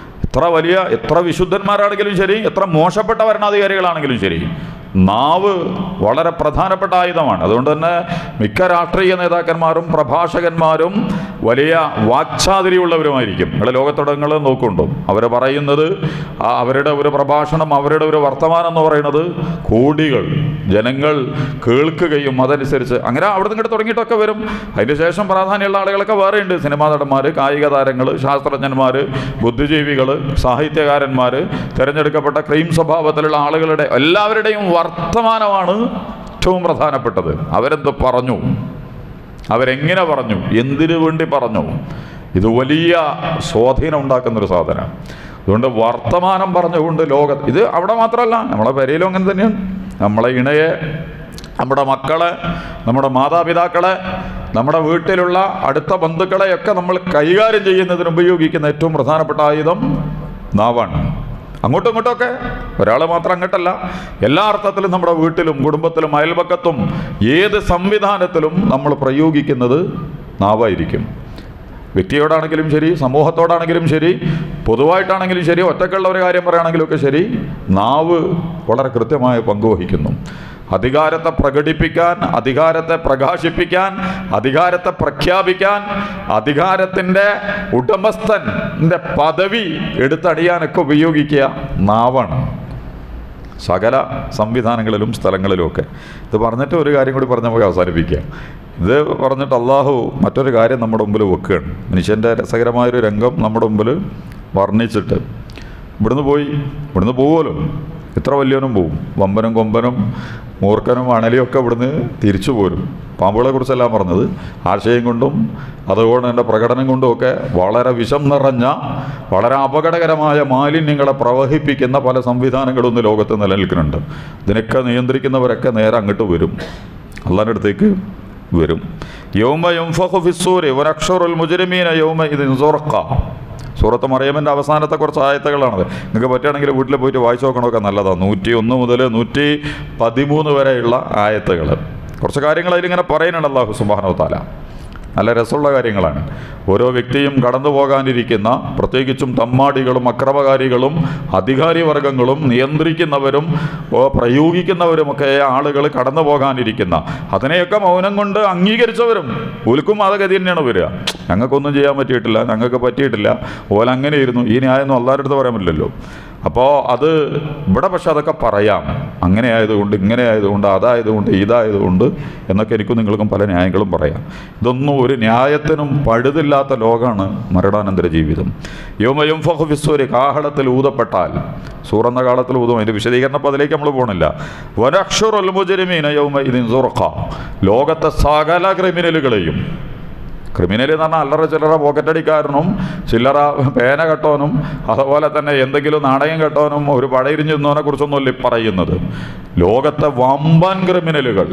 [SPEAKER 1] എത്ര വിശുദ്ധന്മാരാണെങ്കിലും ശരി, എത്ര മോശപ്പെട്ട ഭരണാധികാരികളാണെങ്കിലും ശരി, നാവ് വളരെ പ്രധാനപ്പെട്ട ആയുധമാണ്. അതുകൊണ്ട് തന്നെ മിക്ക രാഷ്ട്രീയ നേതാക്കന്മാരും പ്രഭാഷകന്മാരും വലിയ വാക്ചാതുര്യമുള്ളവരുമായിരിക്കും. നിങ്ങൾ ലോകത്തൊടങ്ങൾ നോക്കുന്നുണ്ടോ, അവർ പറയുന്നത്, അവരുടെ ഒരു പ്രഭാഷണം, അവരുടെ ഒരു വർത്തമാനം എന്ന് പറയുന്നത് കോടികൾ ജനങ്ങൾ കേൾക്കുകയും അതനുസരിച്ച് അങ്ങനെ അവിടെ നിന്ന് തുടങ്ങിയിട്ടൊക്കെ വരും. അതിന് ശേഷം പ്രാധാന്യമുള്ള ആളുകളൊക്കെ വേറെയുണ്ട്. സിനിമാ നടന്മാർ, കായിക താരങ്ങൾ, ശാസ്ത്രജ്ഞന്മാർ, ബുദ്ധിജീവികൾ, സാഹിത്യകാരന്മാർ, തിരഞ്ഞെടുക്കപ്പെട്ട ക്രൈം സ്വഭാവത്തിലുള്ള ആളുകളുടെ എല്ലാവരുടെയും വർത്തമാനമാണ് ഏറ്റവും പ്രധാനപ്പെട്ടത്. അവരെന്ത് പറഞ്ഞു, അവരെങ്ങനെ പറഞ്ഞു, എന്തിനു വേണ്ടി പറഞ്ഞു, ഇത് വലിയ സ്വാധീനം ഉണ്ടാക്കുന്നൊരു സാധനം. അതുകൊണ്ട് വർത്തമാനം പറഞ്ഞുകൊണ്ട് ഇത് അവിടെ മാത്രമല്ല, നമ്മളെ പെരയിലും അങ്ങനെ തന്നെയാണ്. നമ്മളെ ഇണയെ, നമ്മുടെ മക്കളെ, നമ്മുടെ മാതാപിതാക്കളെ, നമ്മുടെ വീട്ടിലുള്ള അടുത്ത ബന്ധുക്കളെയൊക്കെ നമ്മൾ കൈകാര്യം ചെയ്യുന്നതിന് ഉപയോഗിക്കുന്ന ഏറ്റവും പ്രധാനപ്പെട്ട ആയുധം നാവാണ്. അങ്ങോട്ടും ഇങ്ങോട്ടൊക്കെ, ഒരാൾ മാത്രം അങ്ങോട്ടല്ല, എല്ലാ അർത്ഥത്തിലും നമ്മുടെ വീട്ടിലും കുടുംബത്തിലും അയൽപക്കത്തും ഏത് സംവിധാനത്തിലും നമ്മൾ പ്രയോഗിക്കുന്നത് നാവായിരിക്കും. വ്യക്തിയോടാണെങ്കിലും ശരി, സമൂഹത്തോടാണെങ്കിലും ശരി, പൊതുവായിട്ടാണെങ്കിലും ശരി, ഒറ്റക്കുള്ള ഒരു കാര്യം പറയുകയാണെങ്കിലും ഒക്കെ ശരി, നാവ് വളരെ കൃത്യമായ പങ്കുവഹിക്കുന്നു. അധികാരത്തെ പ്രകടിപ്പിക്കാൻ, അധികാരത്തെ പ്രകാശിപ്പിക്കാൻ, അധികാരത്തെ പ്രഖ്യാപിക്കാൻ, അധികാരത്തിൻ്റെ ഉടമസ്ഥൻ്റെ പദവി എടുത്തടിയാനൊക്കെ ഉപയോഗിക്കുക നാവാണ്. സകല സംവിധാനങ്ങളിലും സ്ഥലങ്ങളിലുമൊക്കെ. ഇത് പറഞ്ഞിട്ട് ഒരു കാര്യം കൂടി പറഞ്ഞ് നമുക്ക് അവസാനിപ്പിക്കുക. ഇത് പറഞ്ഞിട്ട് അള്ളാഹു മറ്റൊരു കാര്യം നമ്മുടെ മുമ്പിൽ വെക്കുകയാണ്. മനുഷ്യൻ്റെ രസകരമായൊരു രംഗം നമ്മുടെ മുമ്പിൽ വർണ്ണിച്ചിട്ട് ഇവിടുന്ന് പോകുമല്ലോ, ഇത്ര വലിയവനും പോവും, വമ്പനും കൊമ്പനും മൂർഖനും അണലിയൊക്കെ ഇവിടുന്ന് തിരിച്ചു പോരും. പാമ്പുകളെ കുറിച്ചെല്ലാം പറഞ്ഞത് ആശയം കൊണ്ടും അതുകൊണ്ട് എൻ്റെ പ്രകടനം കൊണ്ടുമൊക്കെ വളരെ വിഷം നിറഞ്ഞ, വളരെ അപകടകരമായ മാലിന്യങ്ങളെ പ്രവഹിപ്പിക്കുന്ന പല സംവിധാനങ്ങളൊന്നും ലോകത്ത് നിലനിൽക്കുന്നുണ്ട്. ഇതിനൊക്കെ നിയന്ത്രിക്കുന്നവരൊക്കെ നേരെ അങ്ങോട്ട് വരും, അള്ളാൻ്റെ അടുത്തേക്ക് വരും. യൗമ യുൻഫഖു ഫിസ്സൂരി വനഹ്ശുറുൽ മുജ്രിമീന യൗമഇദിൻ സുർഖ. സൂറത്ത് മറിയമിൻ്റെ അവസാനത്തെ കുറച്ച് ആയത്തുകളാണത്. നിങ്ങൾക്ക് പറ്റുകയാണെങ്കിൽ വീട്ടിൽ പോയിട്ട് വായിച്ചു നോക്കണമൊക്കെ നല്ലതാണ്. 101 മുതൽ 113 വരെയുള്ള ആയത്തുകൾ. കുറച്ച് കാര്യങ്ങൾ അതിലിങ്ങനെ പറയുന്നുണ്ട് അല്ലാഹു സുബ്ഹാനഹു വ തആല. നല്ല രസമുള്ള കാര്യങ്ങളാണ്. ഓരോ വ്യക്തിയും കടന്നു പോകാനിരിക്കുന്ന, പ്രത്യേകിച്ചും തമ്മാടികളും അക്രമകാരികളും അധികാരി വർഗങ്ങളും നിയന്ത്രിക്കുന്നവരും പ്രയോഗിക്കുന്നവരുമൊക്കെ ആളുകൾ കടന്നു പോകാനിരിക്കുന്ന, അതിനെയൊക്കെ മൗനം കൊണ്ട് അംഗീകരിച്ചവരും ഓൽക്കും അതഗതി തന്നെയാണ് വരിക. ഞങ്ങൾക്കൊന്നും ചെയ്യാൻ പറ്റിയിട്ടില്ല, ഞങ്ങൾക്ക് പറ്റിയിട്ടില്ല, ഓല അങ്ങനെയായിരുന്നു, ഈ ന്യായമൊന്നും അല്ലാഹുവിൻ്റെ അടുത്ത് പറയാൻ പറ്റില്ലല്ലോ. അപ്പോൾ അത് ഇവിടെ പക്ഷെ അതൊക്കെ പറയാം, അങ്ങനെ ആയതുകൊണ്ട്, ഇങ്ങനെ ആയതുകൊണ്ട്, അതായതുകൊണ്ട്, ഇതായതുകൊണ്ട് എന്നൊക്കെ എനിക്കും നിങ്ങൾക്കും പല ന്യായങ്ങളും പറയാം. ഇതൊന്നും ഒരു ന്യായത്തിനും പഴുതില്ലാത്ത ലോകമാണ് മരണാനന്തര ജീവിതം. യൗമ യുൻഫഖു ഫിസ്സൂരി, കാഹളത്തിൽ ഊതപ്പെട്ടാൽ, സൂറന്ന കാലത്തിൽ ഊതും. അതിൻ്റെ വിശദീകരണം അപ്പോൾ അതിലേക്ക് നമ്മൾ പോകണില്ല. വനഹ്ശുറുൽ മുജ്രിമീന യൗമഇദിൻ സുർഖ, ലോകത്തെ സകല ക്രിമിനലുകളെയും, ക്രിമിനൽ എന്ന് പറഞ്ഞാൽ അല്ലറ ചില്ലറ പോക്കറ്റടിക്കാരനും ചില്ലറ പേന കെട്ടോനും അതുപോലെ തന്നെ എന്തെങ്കിലും നാണയം കെട്ടോനും ഒരു പഴയിരിഞ്ഞു തിന്നവനെ കുറിച്ചൊന്നുമല്ല പറയുന്നത്. ലോകത്തെ വമ്പൻ ക്രിമിനലുകൾ,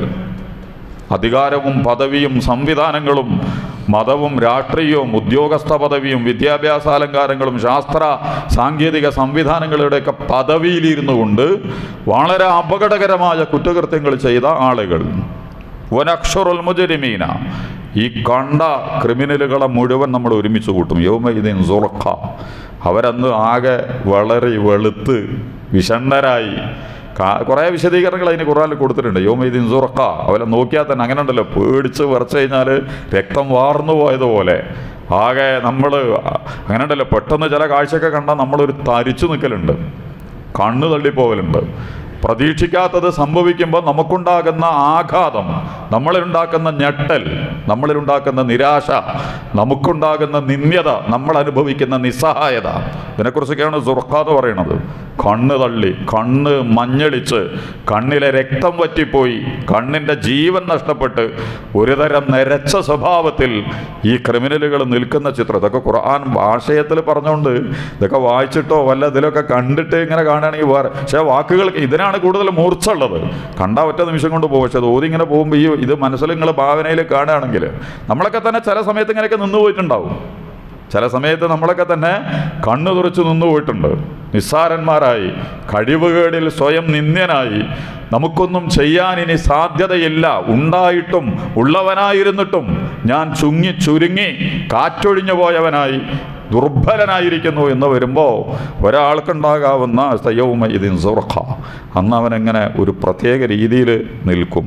[SPEAKER 1] അധികാരവും പദവിയും സംവിധാനങ്ങളും മതവും രാഷ്ട്രീയവും ഉദ്യോഗസ്ഥ പദവിയും വിദ്യാഭ്യാസ അലങ്കാരങ്ങളും ശാസ്ത്ര സാങ്കേതിക സംവിധാനങ്ങളുടെയൊക്കെ പദവിയിലിരുന്നു കൊണ്ട് വളരെ അപകടകരമായ കുറ്റകൃത്യങ്ങൾ ചെയ്ത ആളുകൾ. വനഹ്ശുറുൽ മുജ്രിമീന, ഈ കണ്ട ക്രിമിനലുകളെ മുഴുവൻ നമ്മൾ ഒരുമിച്ച് കൂട്ടും. യൗമഇദിൻ സുർഖ, അവരന്ന് ആകെ വളരെ വെളുത്ത് വിഷണ്ണരായി കുറേ വിശദീകരണങ്ങൾ അതിന് ഖുർആനിൽ കൊടുത്തിട്ടുണ്ട്. യൗമൈദിൻ സുർഖ, അവരെ നോക്കിയാൽ തന്നെ അങ്ങനെ ഉണ്ടല്ലോ, പേടിച്ച് വിറച്ച് കഴിഞ്ഞാൽ രക്തം വാർന്നു പോയതുപോലെ ആകെ നമ്മൾ അങ്ങനെ ഉണ്ടല്ലോ. പെട്ടെന്ന് ചില കാഴ്ചയൊക്കെ കണ്ടാൽ നമ്മളൊരു തരിച്ചു നിൽക്കലുണ്ട്, കണ്ണ് തള്ളിപ്പോകലുണ്ട്. പ്രതീക്ഷിക്കാത്തത് സംഭവിക്കുമ്പോൾ നമുക്കുണ്ടാകുന്ന ആഘാതം, നമ്മളിലുണ്ടാക്കുന്ന ഞെട്ടൽ, നമ്മളിലുണ്ടാക്കുന്ന നിരാശ, നമുക്കുണ്ടാകുന്ന നിന്ദ്യത, നമ്മൾ അനുഭവിക്കുന്ന നിസ്സഹായത, ഇതിനെക്കുറിച്ചൊക്കെയാണ് സുർഖ എന്ന് പറയുന്നത്. കണ്ണ് തള്ളി, കണ്ണ് മഞ്ഞളിച്ച്, കണ്ണിലെ രക്തം വറ്റിപ്പോയി, കണ്ണിൻ്റെ ജീവൻ നഷ്ടപ്പെട്ട് ഒരുതരം നരച്ച സ്വഭാവത്തിൽ ഈ ക്രിമിനലുകൾ നിൽക്കുന്ന ചിത്രം. ഇതൊക്കെ ഖുർആൻ ഭാഷയത്തിൽ പറഞ്ഞുകൊണ്ട് ഇതൊക്കെ വായിച്ചിട്ടോ വല്ല ഇതിലൊക്കെ കണ്ടിട്ട് ഇങ്ങനെ കാണുകയാണെങ്കിൽ വേറെ. പക്ഷേ വാക്കുകൾക്ക് ഇതിനാണ് കൂടുതൽ മൂർച്ച ഉള്ളത്. കണ്ടാൽ ഒറ്റ നിമിഷം കൊണ്ട് പോകും. പക്ഷെ അത് ഓതി ഇങ്ങനെ പോകുമ്പോൾ ഇത് മനസ്സിൽ നിങ്ങൾ ഭാവനയിൽ കാണുകയാണെങ്കിൽ നമ്മളൊക്കെ തന്നെ ചില സമയത്ത് ഇങ്ങനെയൊക്കെ നിന്ന് പോയിട്ടുണ്ടാവും. ചില സമയത്ത് നമ്മളൊക്കെ തന്നെ കണ്ണു തുറച്ച് നിന്നു പോയിട്ടുണ്ട്. നിസ്സാരന്മാരായി, കഴിവുകേടിൽ സ്വയം നിന്ദ്യനായി, നമുക്കൊന്നും ചെയ്യാൻ ഇനി സാധ്യതയില്ല, ഉണ്ടായിട്ടും ഉള്ളവനായിരുന്നിട്ടും ഞാൻ ചുരുങ്ങി കാറ്റൊഴിഞ്ഞു പോയവനായി ദുർബലനായിരിക്കുന്നു എന്ന് വരുമ്പോൾ ഒരാൾക്കുണ്ടാകാവുന്ന യൗമഇദിൻ സുർഖ, അന്ന് അവനെങ്ങനെ ഒരു പ്രത്യേക രീതിയിൽ നിൽക്കും.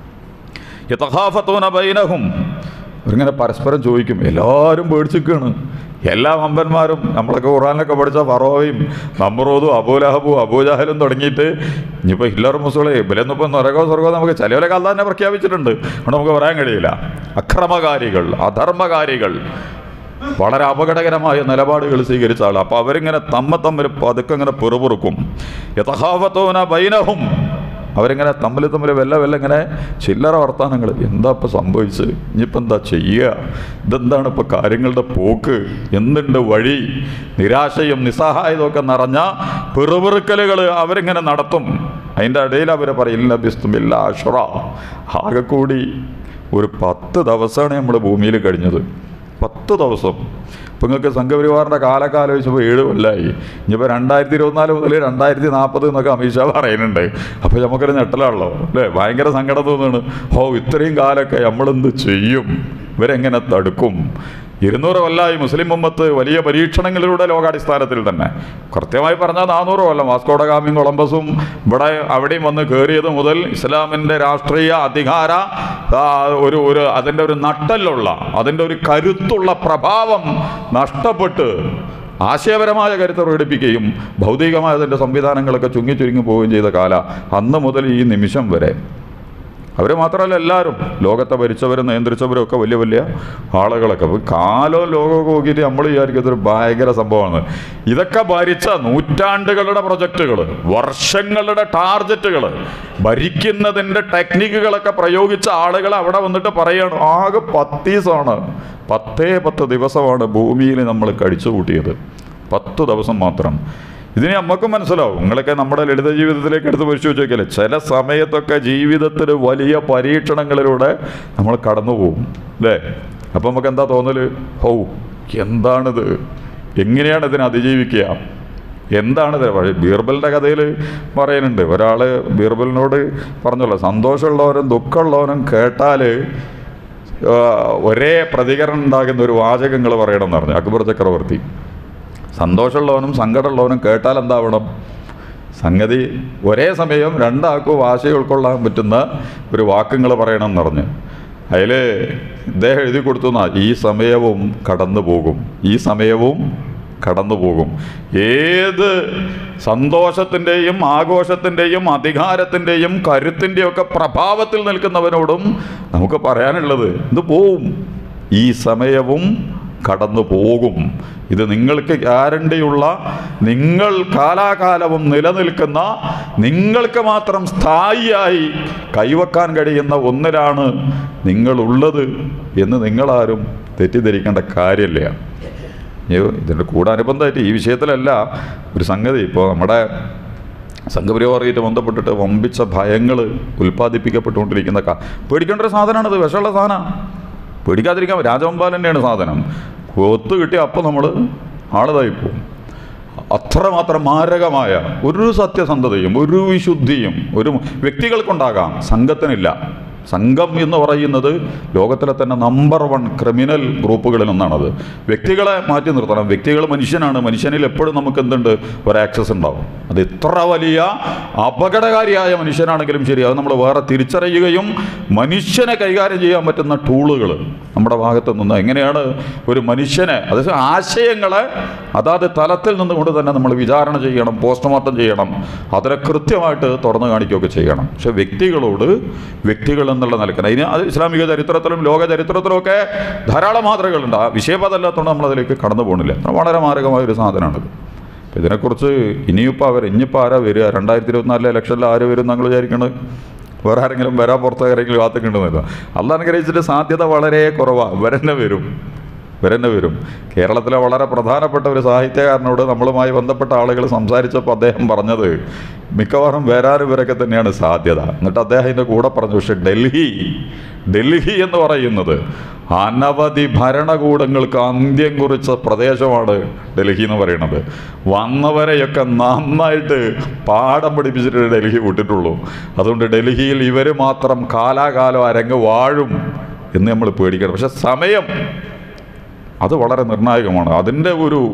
[SPEAKER 1] യതഖാഫതൂന ബൈനഹും, അവരിങ്ങനെ പരസ്പരം ചോദിക്കും. എല്ലാവരും പേടിച്ചിരിക്കുകയാണ്. എല്ലാ വമ്പന്മാരും, നമ്മളൊക്കെ ഖുർആനിലൊക്കെ പഠിച്ച ഫറോവയും നമ്രൂദും അബൂലഹബും അബൂജഹലും തുടങ്ങിയിട്ട് ഇനിയിപ്പോൾ ഹില്ലർ മുസ്ലിം ഇബിലൊന്നിപ്പോൾ നരകോ സ്വർഗോ നമുക്ക് ചിലവരൊക്കെ അല്ലാഹ് തന്നെ പ്രഖ്യാപിച്ചിട്ടുണ്ട്. അതുകൊണ്ട് നമുക്ക് പറയാൻ കഴിയില്ല. അക്രമകാരികൾ, അധർമ്മകാരികൾ, വളരെ അപകടകരമായ നിലപാടുകൾ സ്വീകരിച്ച ആൾ. അപ്പോൾ അവരിങ്ങനെ തമ്മിൽ പതുക്കെ ഇങ്ങനെ പെറുപെറുക്കും. യതഖാഫതൂന ബൈനഹും, അവരിങ്ങനെ തമ്മിൽ വെല്ല ഇങ്ങനെ ചില്ലറ വർത്താനങ്ങൾ. എന്താ ഇപ്പോൾ സംഭവിച്ചത്, ഇനിയിപ്പോൾ എന്താ ചെയ്യുക, ഇതെന്താണ് ഇപ്പോൾ കാര്യങ്ങളുടെ പോക്ക്, എന്തുണ്ട് വഴി, നിരാശയും നിസ്സഹായതയൊക്കെ നിറഞ്ഞ പെറുപെറുക്കലുകൾ അവരിങ്ങനെ നടത്തും. അതിൻ്റെ ഇടയിൽ അവർ പറയില്ല ബിസ്മില്ല അഷ്റ, ആകെ കൂടി ഒരു 10 ദിവസമാണ് നമ്മൾ ഭൂമിയിൽ കഴിഞ്ഞത്. 10 ദിവസം. ഇപ്പം നിങ്ങൾക്ക് സംഘപരിവാറിൻ്റെ കാലൊക്കെ ആലോചിച്ചപ്പോൾ 7 കൊല്ലമായി. ഇനിയിപ്പോൾ 2024 മുതൽ 2040 എന്നൊക്കെ അമിത്ഷാ പറയുന്നുണ്ട്. അപ്പോൾ നമുക്കൊരു ഞെട്ടലാണല്ലോ അല്ലേ, ഭയങ്കര സങ്കടം തോന്നുന്നു. ഇത്രയും കാലമൊക്കെ നമ്മളെന്ത് ചെയ്യും, ഇവരെങ്ങനെ തടുക്കും? 200 കൊല്ലമായി മുസ്ലിം ഉമ്മത്ത് വലിയ പരീക്ഷണങ്ങളിലൂടെ ലോകാടിസ്ഥാനത്തിൽ തന്നെ. കൃത്യമായി പറഞ്ഞാൽ 400 കൊല്ലം. വാസ്കോഡഗാമിയും കൊളംബസും ഇവിടെ അവിടെയും വന്ന് കയറിയത് മുതൽ ഇസ്ലാമിൻ്റെ രാഷ്ട്രീയ അധികാര അതിൻ്റെ ഒരു നട്ടലുള്ള, അതിൻ്റെ ഒരു കരുത്തുള്ള പ്രഭാവം നഷ്ടപ്പെട്ട് ആശയപരമായ കരുത്ത് പ്രകടിപ്പിക്കുകയും ഭൗതികമായ അതിൻ്റെ സംവിധാനങ്ങളൊക്കെ ചുരുങ്ങി പോവുകയും ചെയ്ത കാലം. അന്ന് മുതൽ ഈ നിമിഷം വരെ അവർ മാത്രമല്ല, എല്ലാവരും ലോകത്തെ ഭരിച്ചവരും നിയന്ത്രിച്ചവരും ഒക്കെ വലിയ വലിയ ആളുകളൊക്കെ. അപ്പോൾ കാലവും ലോകമൊക്കെ നോക്കിയിട്ട് നമ്മൾ വിചാരിക്കുന്നത് ഒരു ഭയങ്കര സംഭവമാണ്. ഇതൊക്കെ ഭരിച്ച നൂറ്റാണ്ടുകളുടെ പ്രൊജക്റ്റുകൾ, വർഷങ്ങളുടെ ടാർജറ്റുകൾ, ഭരിക്കുന്നതിൻ്റെ ടെക്നിക്കുകളൊക്കെ പ്രയോഗിച്ച ആളുകൾ അവിടെ വന്നിട്ട് പറയുകയാണ് ആകെ 10 ദിവസമാണ്, 10 ദിവസമാണ് ഭൂമിയിൽ നമ്മൾ കഴിച്ചു കൂട്ടിയത്. 10 ദിവസം മാത്രം. ഇതിന് നമുക്കും മനസ്സിലാവും. നിങ്ങളൊക്കെ നമ്മുടെ ലളിത ജീവിതത്തിലേക്ക് എടുത്ത് പരിശോധിച്ച് നോക്കിയാലേ ചില സമയത്തൊക്കെ ജീവിതത്തിൽ വലിയ പരീക്ഷണങ്ങളിലൂടെ നമ്മൾ കടന്നു പോകും അല്ലേ. അപ്പം നമുക്ക് എന്താ തോന്നൽ, എന്താണിത്, എങ്ങനെയാണ് ഇതിനെ അതിജീവിക്കുക, എന്താണിത്? ബീർബലിൻ്റെ കഥയിൽ പറയുന്നുണ്ട്, ഒരാൾ ബീർബലിനോട് പറഞ്ഞല്ലോ, സന്തോഷമുള്ളവരും ദുഃഖമുള്ളവനും കേട്ടാൽ ഒരേ പ്രതികരണം ഉണ്ടാകുന്ന ഒരു വാചകങ്ങൾ പറയണമെന്ന് പറഞ്ഞു അക്ബർ ചക്രവർത്തി. സന്തോഷമുള്ളവനും സങ്കടമുള്ളവനും കേട്ടാൽ എന്താവണം? സംഗതി ഒരേ സമയം രണ്ടാൾക്കും വാശി ഉൾക്കൊള്ളാൻ പറ്റുന്ന ഒരു വാക്കുകൾ പറയണമെന്ന് പറഞ്ഞു. അതിൽ ഇദ്ദേഹം എഴുതി കൊടുത്തു, ഈ സമയവും കടന്നു പോകും, ഈ സമയവും കടന്നു പോകും. ഏത് സന്തോഷത്തിൻ്റെയും ആഘോഷത്തിൻ്റെയും അധികാരത്തിൻ്റെയും കരുത്തിൻ്റെയും ഒക്കെ പ്രഭാവത്തിൽ നിൽക്കുന്നവനോടും നമുക്ക് പറയാനുള്ളത് ഇത് പോവും, ഈ സമയവും കടന്നു പോകും. ഇത് നിങ്ങൾക്ക് ഗ്യാരണ്ടിയുള്ള, നിങ്ങൾ കാലാകാലവും നിലനിൽക്കുന്ന, നിങ്ങൾക്ക് മാത്രം സ്ഥായിയായി കൈവക്കാൻ കഴിയുന്ന ഒന്നിലാണ് നിങ്ങളുള്ളത് എന്ന് നിങ്ങളാരും തെറ്റിദ്ധരിക്കേണ്ട കാര്യമില്ല. ഇതിൻ്റെ കൂടെ അനുബന്ധമായിട്ട് ഈ വിഷയത്തിലല്ല ഒരു സംഗതി, ഇപ്പോൾ നമ്മുടെ സംഘപരിവാറുമായിട്ട് ബന്ധപ്പെട്ടിട്ട് വമ്പിച്ച ഭയങ്ങൾ ഉൽപ്പാദിപ്പിക്കപ്പെട്ടുകൊണ്ടിരിക്കുന്ന പേടിക്കേണ്ട ഒരു സാധനമാണിത്. വിഷമുള്ള സാധനമാണ്, പേടിക്കാതിരിക്കാൻ. രാജവമ്പാൽ തന്നെയാണ് സാധനം. കൊത്ത് കിട്ടിയ അപ്പം നമ്മൾ ആളതായിപ്പോവും. അത്രമാത്രം മാരകമായ ഒരു സത്യസന്ധതയും ഒരു വിശുദ്ധിയും ഒരു വ്യക്തികൾക്കുണ്ടാകാം, സംഘത്തിനില്ല. സംഘം എന്ന് പറയുന്നത് ലോകത്തിലെ തന്നെ നമ്പർ 1 ക്രിമിനൽ ഗ്രൂപ്പുകളിൽ ഒന്നാണത്. വ്യക്തികളെ മാറ്റി നിർത്തണം. വ്യക്തികൾ മനുഷ്യനാണ്. മനുഷ്യനിൽ എപ്പോഴും നമുക്ക് എന്തുണ്ട്, ഒരു ആക്സസ് ഉണ്ടാവും. അത് എത്ര വലിയ അപകടകാരിയായ മനുഷ്യനാണെങ്കിലും ശരി, അത് നമ്മൾ വേറെ തിരിച്ചറിയുകയും മനുഷ്യനെ കൈകാര്യം ചെയ്യാൻ പറ്റുന്ന ടൂളുകൾ നമ്മുടെ ഭാഗത്ത് നിന്ന് എങ്ങനെയാണ് ഒരു മനുഷ്യനെ, അത് ആശയങ്ങളെ അതാത് തലത്തിൽ നിന്നുകൊണ്ട് തന്നെ നമ്മൾ വിചാരണ ചെയ്യണം, പോസ്റ്റ്മോർട്ടം ചെയ്യണം, അതിനെ കൃത്യമായിട്ട് തുറന്നു കാണിക്കുകയൊക്കെ ചെയ്യണം. പക്ഷെ വ്യക്തികളോട് വ്യക്തികൾ എന്നുള്ള നിലയ്ക്ക് അതിന് അത് ഇസ്ലാമിക ചരിത്രത്തിലും ലോക ചരിത്രത്തിലും ഒക്കെ ധാരാളം മാതൃകകളുണ്ട്. ആ വിഷയപദമല്ലാത്തതുകൊണ്ട് നമ്മളതിലേക്ക് കടന്നു പോകുന്നില്ല. വളരെ മാരകമായൊരു സാധനമാണിത്. അപ്പം ഇതിനെക്കുറിച്ച് ഇനിയിപ്പോൾ ആരാ വരിക? 2024 ഇലക്ഷനിൽ ആര് വരും ഞങ്ങൾ വിചാരിക്കുന്നത്? വേറെ ആരെങ്കിലും വരാൻ പുറത്ത് ആരെങ്കിലും കാത്തുകിട്ടുന്നില്ല. അള്ളാഹ് അനുഗ്രഹിച്ചിട്ട് സാധ്യത വളരെ കുറവാണ്. വരന്നെ വരും. കേരളത്തിലെ വളരെ പ്രധാനപ്പെട്ട ഒരു സാഹിത്യകാരനോട് നമ്മളുമായി ബന്ധപ്പെട്ട ആളുകൾ സംസാരിച്ചപ്പോൾ അദ്ദേഹം പറഞ്ഞത് മിക്കവാറും വരാനിവരൊക്കെ തന്നെയാണ് സാധ്യത. എന്നിട്ട് അദ്ദേഹം ഇതിൻ്റെ കൂടെ പറഞ്ഞു, പക്ഷെ ഡൽഹി എന്ന് പറയുന്നത് അനവധി ഭരണകൂടങ്ങൾക്ക് അന്ത്യം കുറിച്ച പ്രദേശമാണ് ഡൽഹി എന്ന് പറയുന്നത്. വന്നവരെയൊക്കെ നന്നായിട്ട് പാഠം പഠിപ്പിച്ചിട്ട് ഡൽഹി വിട്ടിട്ടുള്ളൂ. അതുകൊണ്ട് ഡൽഹിയിൽ ഇവർ മാത്രം കാലാകാലം അരങ്ങ് വാഴും എന്ന് നമ്മൾ പേടിക്കണം. പക്ഷെ സമയം അത് വളരെ നിർണായകമാണ്. അതിൻ്റെ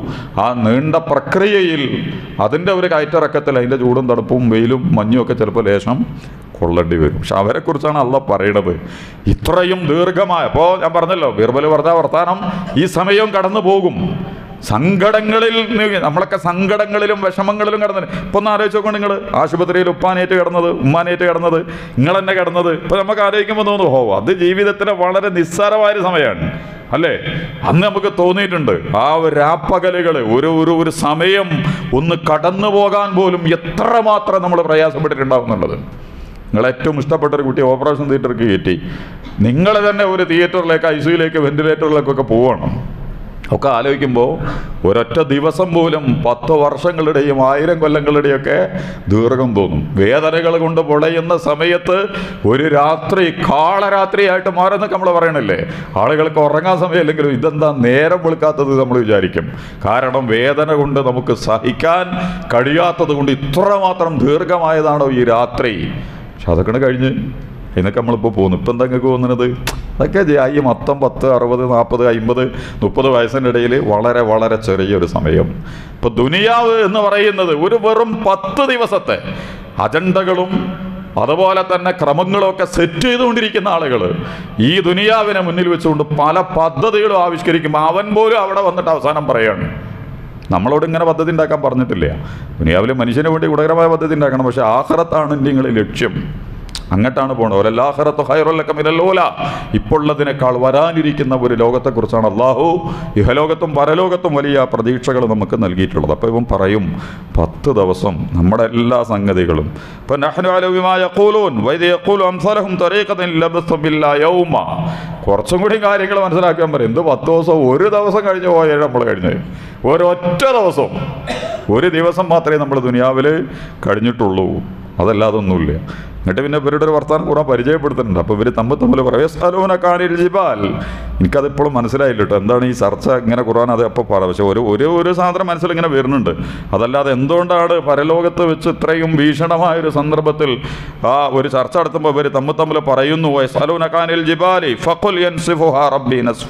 [SPEAKER 1] ആ നീണ്ട പ്രക്രിയയിൽ അതിൻ്റെ ഒരു കയറ്റിറക്കത്തിൽ അതിൻ്റെ ചൂടും തണുപ്പും വെയിലും മഞ്ഞും ഒക്കെ ചിലപ്പോൾ ലേശം കൊള്ളേണ്ടി വരും. പക്ഷെ അവരെക്കുറിച്ചാണ് അള്ളാഹ് പറയണത്. ഇത്രയും ദീർഘമായ, അപ്പോൾ ഞാൻ പറഞ്ഞല്ലോ, ബീർബൽ പറഞ്ഞ വർത്താനം ഈ സമയവും കടന്നു പോകും. സങ്കടങ്ങളിൽ നമ്മളൊക്കെ സങ്കടങ്ങളിലും വിഷമങ്ങളിലും കിടന്നത്. ഇപ്പൊ ഒന്ന് ആലോചിച്ച് നോക്കണം, നിങ്ങൾ ആശുപത്രിയിൽ ഉമ്മാനേറ്റ് കിടന്നത് നിങ്ങൾ തന്നെ കിടന്നത്. ഇപ്പൊ നമുക്ക് ആലോചിക്കുമ്പോൾ തോന്നുന്നു, അത് ജീവിതത്തിലെ വളരെ നിസ്സാരമായൊരു സമയമാണ് അല്ലേ? അന്ന് നമുക്ക് തോന്നിയിട്ടുണ്ട് ആ രാപ്പകലുകൾ, ഒരു സമയം ഒന്ന് കടന്നു പോകാൻ പോലും എത്രമാത്രം നമ്മൾ പ്രയാസപ്പെട്ടിട്ടുണ്ടാവും എന്നുള്ളത്. നിങ്ങളേറ്റവും ഇഷ്ടപ്പെട്ടൊരു കുട്ടി ഓപ്പറേഷൻ തിയേറ്ററിലേക്ക് കയറ്റി, നിങ്ങൾ തന്നെ ഒരു തിയേറ്ററിലേക്ക്, ICUയിലേക്ക്, വെന്റിലേറ്ററിലേക്കൊക്കെ പോവുകയാണ്. ഒക്കെ ആലോചിക്കുമ്പോൾ ഒരൊറ്റ ദിവസം പോലും 10 വർഷങ്ങളുടെയും 1000 കൊല്ലങ്ങളുടെയൊക്കെ ദീർഘം തോന്നും. വേദനകൾ കൊണ്ട് പൊളയുന്ന സമയത്ത് ഒരു രാത്രി കാളരാത്രിയായിട്ട് മാറുന്നൊക്കെ നമ്മൾ പറയണില്ലേ? ആളുകൾക്ക് ഉറങ്ങാൻ സമയമില്ലെങ്കിലും ഇതെന്താ നേരം വെളുക്കാത്തത് നമ്മൾ വിചാരിക്കും. കാരണം വേദന കൊണ്ട് നമുക്ക് സഹിക്കാൻ കഴിയാത്തത് കൊണ്ട് ഇത്രമാത്രം ദീർഘമായതാണോ ഈ രാത്രി? പക്ഷെ അതൊക്കെ കഴിഞ്ഞ് എന്നൊക്കെ നമ്മളിപ്പോൾ പോകുന്നു. ഇപ്പം എന്താ നിങ്ങൾക്ക് തോന്നുന്നത്? അതൊക്കെ ഈ മൊത്തം 10, 60, 40, 50, 30 വയസ്സിൻ്റെ ഇടയിൽ വളരെ വളരെ ചെറിയൊരു സമയം. ഇപ്പോൾ ദുനിയാവ് എന്ന് പറയുന്നത് ഒരു വെറും 10 ദിവസത്തെ അജണ്ടകളും അതുപോലെ തന്നെ ക്രമങ്ങളും ഒക്കെ സെറ്റ് ചെയ്തുകൊണ്ടിരിക്കുന്ന ആളുകൾ ഈ ദുനിയാവിനെ മുന്നിൽ വെച്ചുകൊണ്ട് പല പദ്ധതികളും ആവിഷ്കരിക്കുമ്പോൾ അവൻ പോലും അവിടെ വന്നിട്ട് അവസാനം പറയാണ്, നമ്മളോട് ഇങ്ങനെ പദ്ധതി ഉണ്ടാക്കാൻ പറഞ്ഞിട്ടില്ല. ദുനിയാവിൽ മനുഷ്യന് വേണ്ടി ഗുണകരമായ പദ്ധതി ഉണ്ടാക്കണം, പക്ഷെ ആഖിറത്താണ് നിങ്ങളുടെ ലക്ഷ്യം. അങ്ങോട്ടാണ് പോകണത്. വലല്ലാഖിറത്തു ഖൈറുൽ ലക മിനൽ ഊല. ഇപ്പോഴതിനേക്കാൾ വരാനിരിക്കുന്ന ഒരു ലോകത്തെക്കുറിച്ചാണ് അള്ളാഹു ഇഹലോകത്തും പരലോകത്തും വലിയ പ്രതീക്ഷകൾ നമുക്ക് നൽകിയിട്ടുള്ളത്. അപ്പോൾ ഇവൻ പറയും 10 ദിവസം നമ്മുടെ എല്ലാ സംഗതികളും. ഇപ്പം നഹ്നു അലൗ ബിമാ യഖൂലൂൻ വഇദ് യഖൂലു അംസലഹും തരീഖതൻ ലബസ്തു ബില്ലാ യൗമ. കുറച്ചും കൂടി കാര്യങ്ങൾ മനസ്സിലാക്കാൻ പറയും. എന്ത് 10 ദിവസം? ഒരു ദിവസം കഴിഞ്ഞ് പോയാൽ നമ്മൾ കഴിഞ്ഞത് ഒരൊറ്റ ദിവസം, ഒരു ദിവസം മാത്രമേ നമ്മൾ ദുനിയാവിൽ കഴിഞ്ഞിട്ടുള്ളൂ, അതല്ലാതെ ഒന്നുമില്ല. എന്നിട്ട് പിന്നെ ഇവരുടെ ഒരു വർത്താനം കൂടെ പരിചയപ്പെടുത്തുന്നുണ്ട്. അപ്പോൾ ഇവർ തമ്മിൽ പറയസ്അലൂനകാനിൽ ജിബാൽ. എനിക്കതിപ്പോഴും മനസ്സിലായില്ല കേട്ടോ, എന്താണ് ഈ ചർച്ച ഇങ്ങനെ ഖുർആൻ അത് അപ്പോൾ പറയാം. പക്ഷെ ഒരു സാധനം മനസ്സിലിങ്ങനെ വരുന്നുണ്ട്. അതല്ലാതെ എന്തുകൊണ്ടാണ് പരലോകത്ത് വെച്ച് ഇത്രയും ഭീഷണമായൊരു സന്ദർഭത്തിൽ ആ ഒരു ചർച്ച നടത്തുമ്പോൾ ഇവർ തമ്മിൽ പറയുന്നു യസ്അലൂനകാനിൽ ജിബാലി ഫഖുൽ യൻസിഫുഹാ റബ്ബി നസ്ഫ.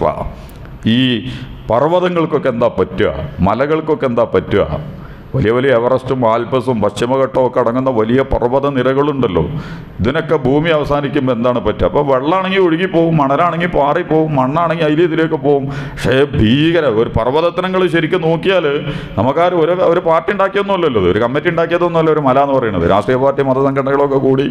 [SPEAKER 1] ഈ പർവ്വതങ്ങൾക്കൊക്കെ എന്താ പറ്റുക, മലകൾക്കൊക്കെ എന്താ പറ്റുക? വലിയ വലിയ എവറസ്റ്റും ആൽപ്പസും പശ്ചിമഘട്ടവും ഒക്കെ അടങ്ങുന്ന വലിയ പർവ്വത നിരകളുണ്ടല്ലോ, ഇതിനൊക്കെ ഭൂമി അവസാനിക്കുമ്പോൾ എന്താണ് പറ്റുക? അപ്പോൾ വെള്ളമാണെങ്കിൽ ഒഴുകിപ്പോവും, മണലാണെങ്കിൽ പാറിപ്പോവും, മണ്ണാണെങ്കിൽ ഇതിലേക്ക് പോവും. പക്ഷേ ഒരു പർവ്വതത്തിനങ്ങൾ ശരിക്കും നോക്കിയാൽ നമുക്കാരും ഒരു പാർട്ടി ഉണ്ടാക്കിയൊന്നുമല്ലല്ലോ, ഒരു കമ്മിറ്റി ഉണ്ടാക്കിയതൊന്നുമല്ല ഒരു മല എന്ന് പറയുന്നത്. രാഷ്ട്രീയ പാർട്ടി മതസംഘടനകളൊക്കെ കൂടി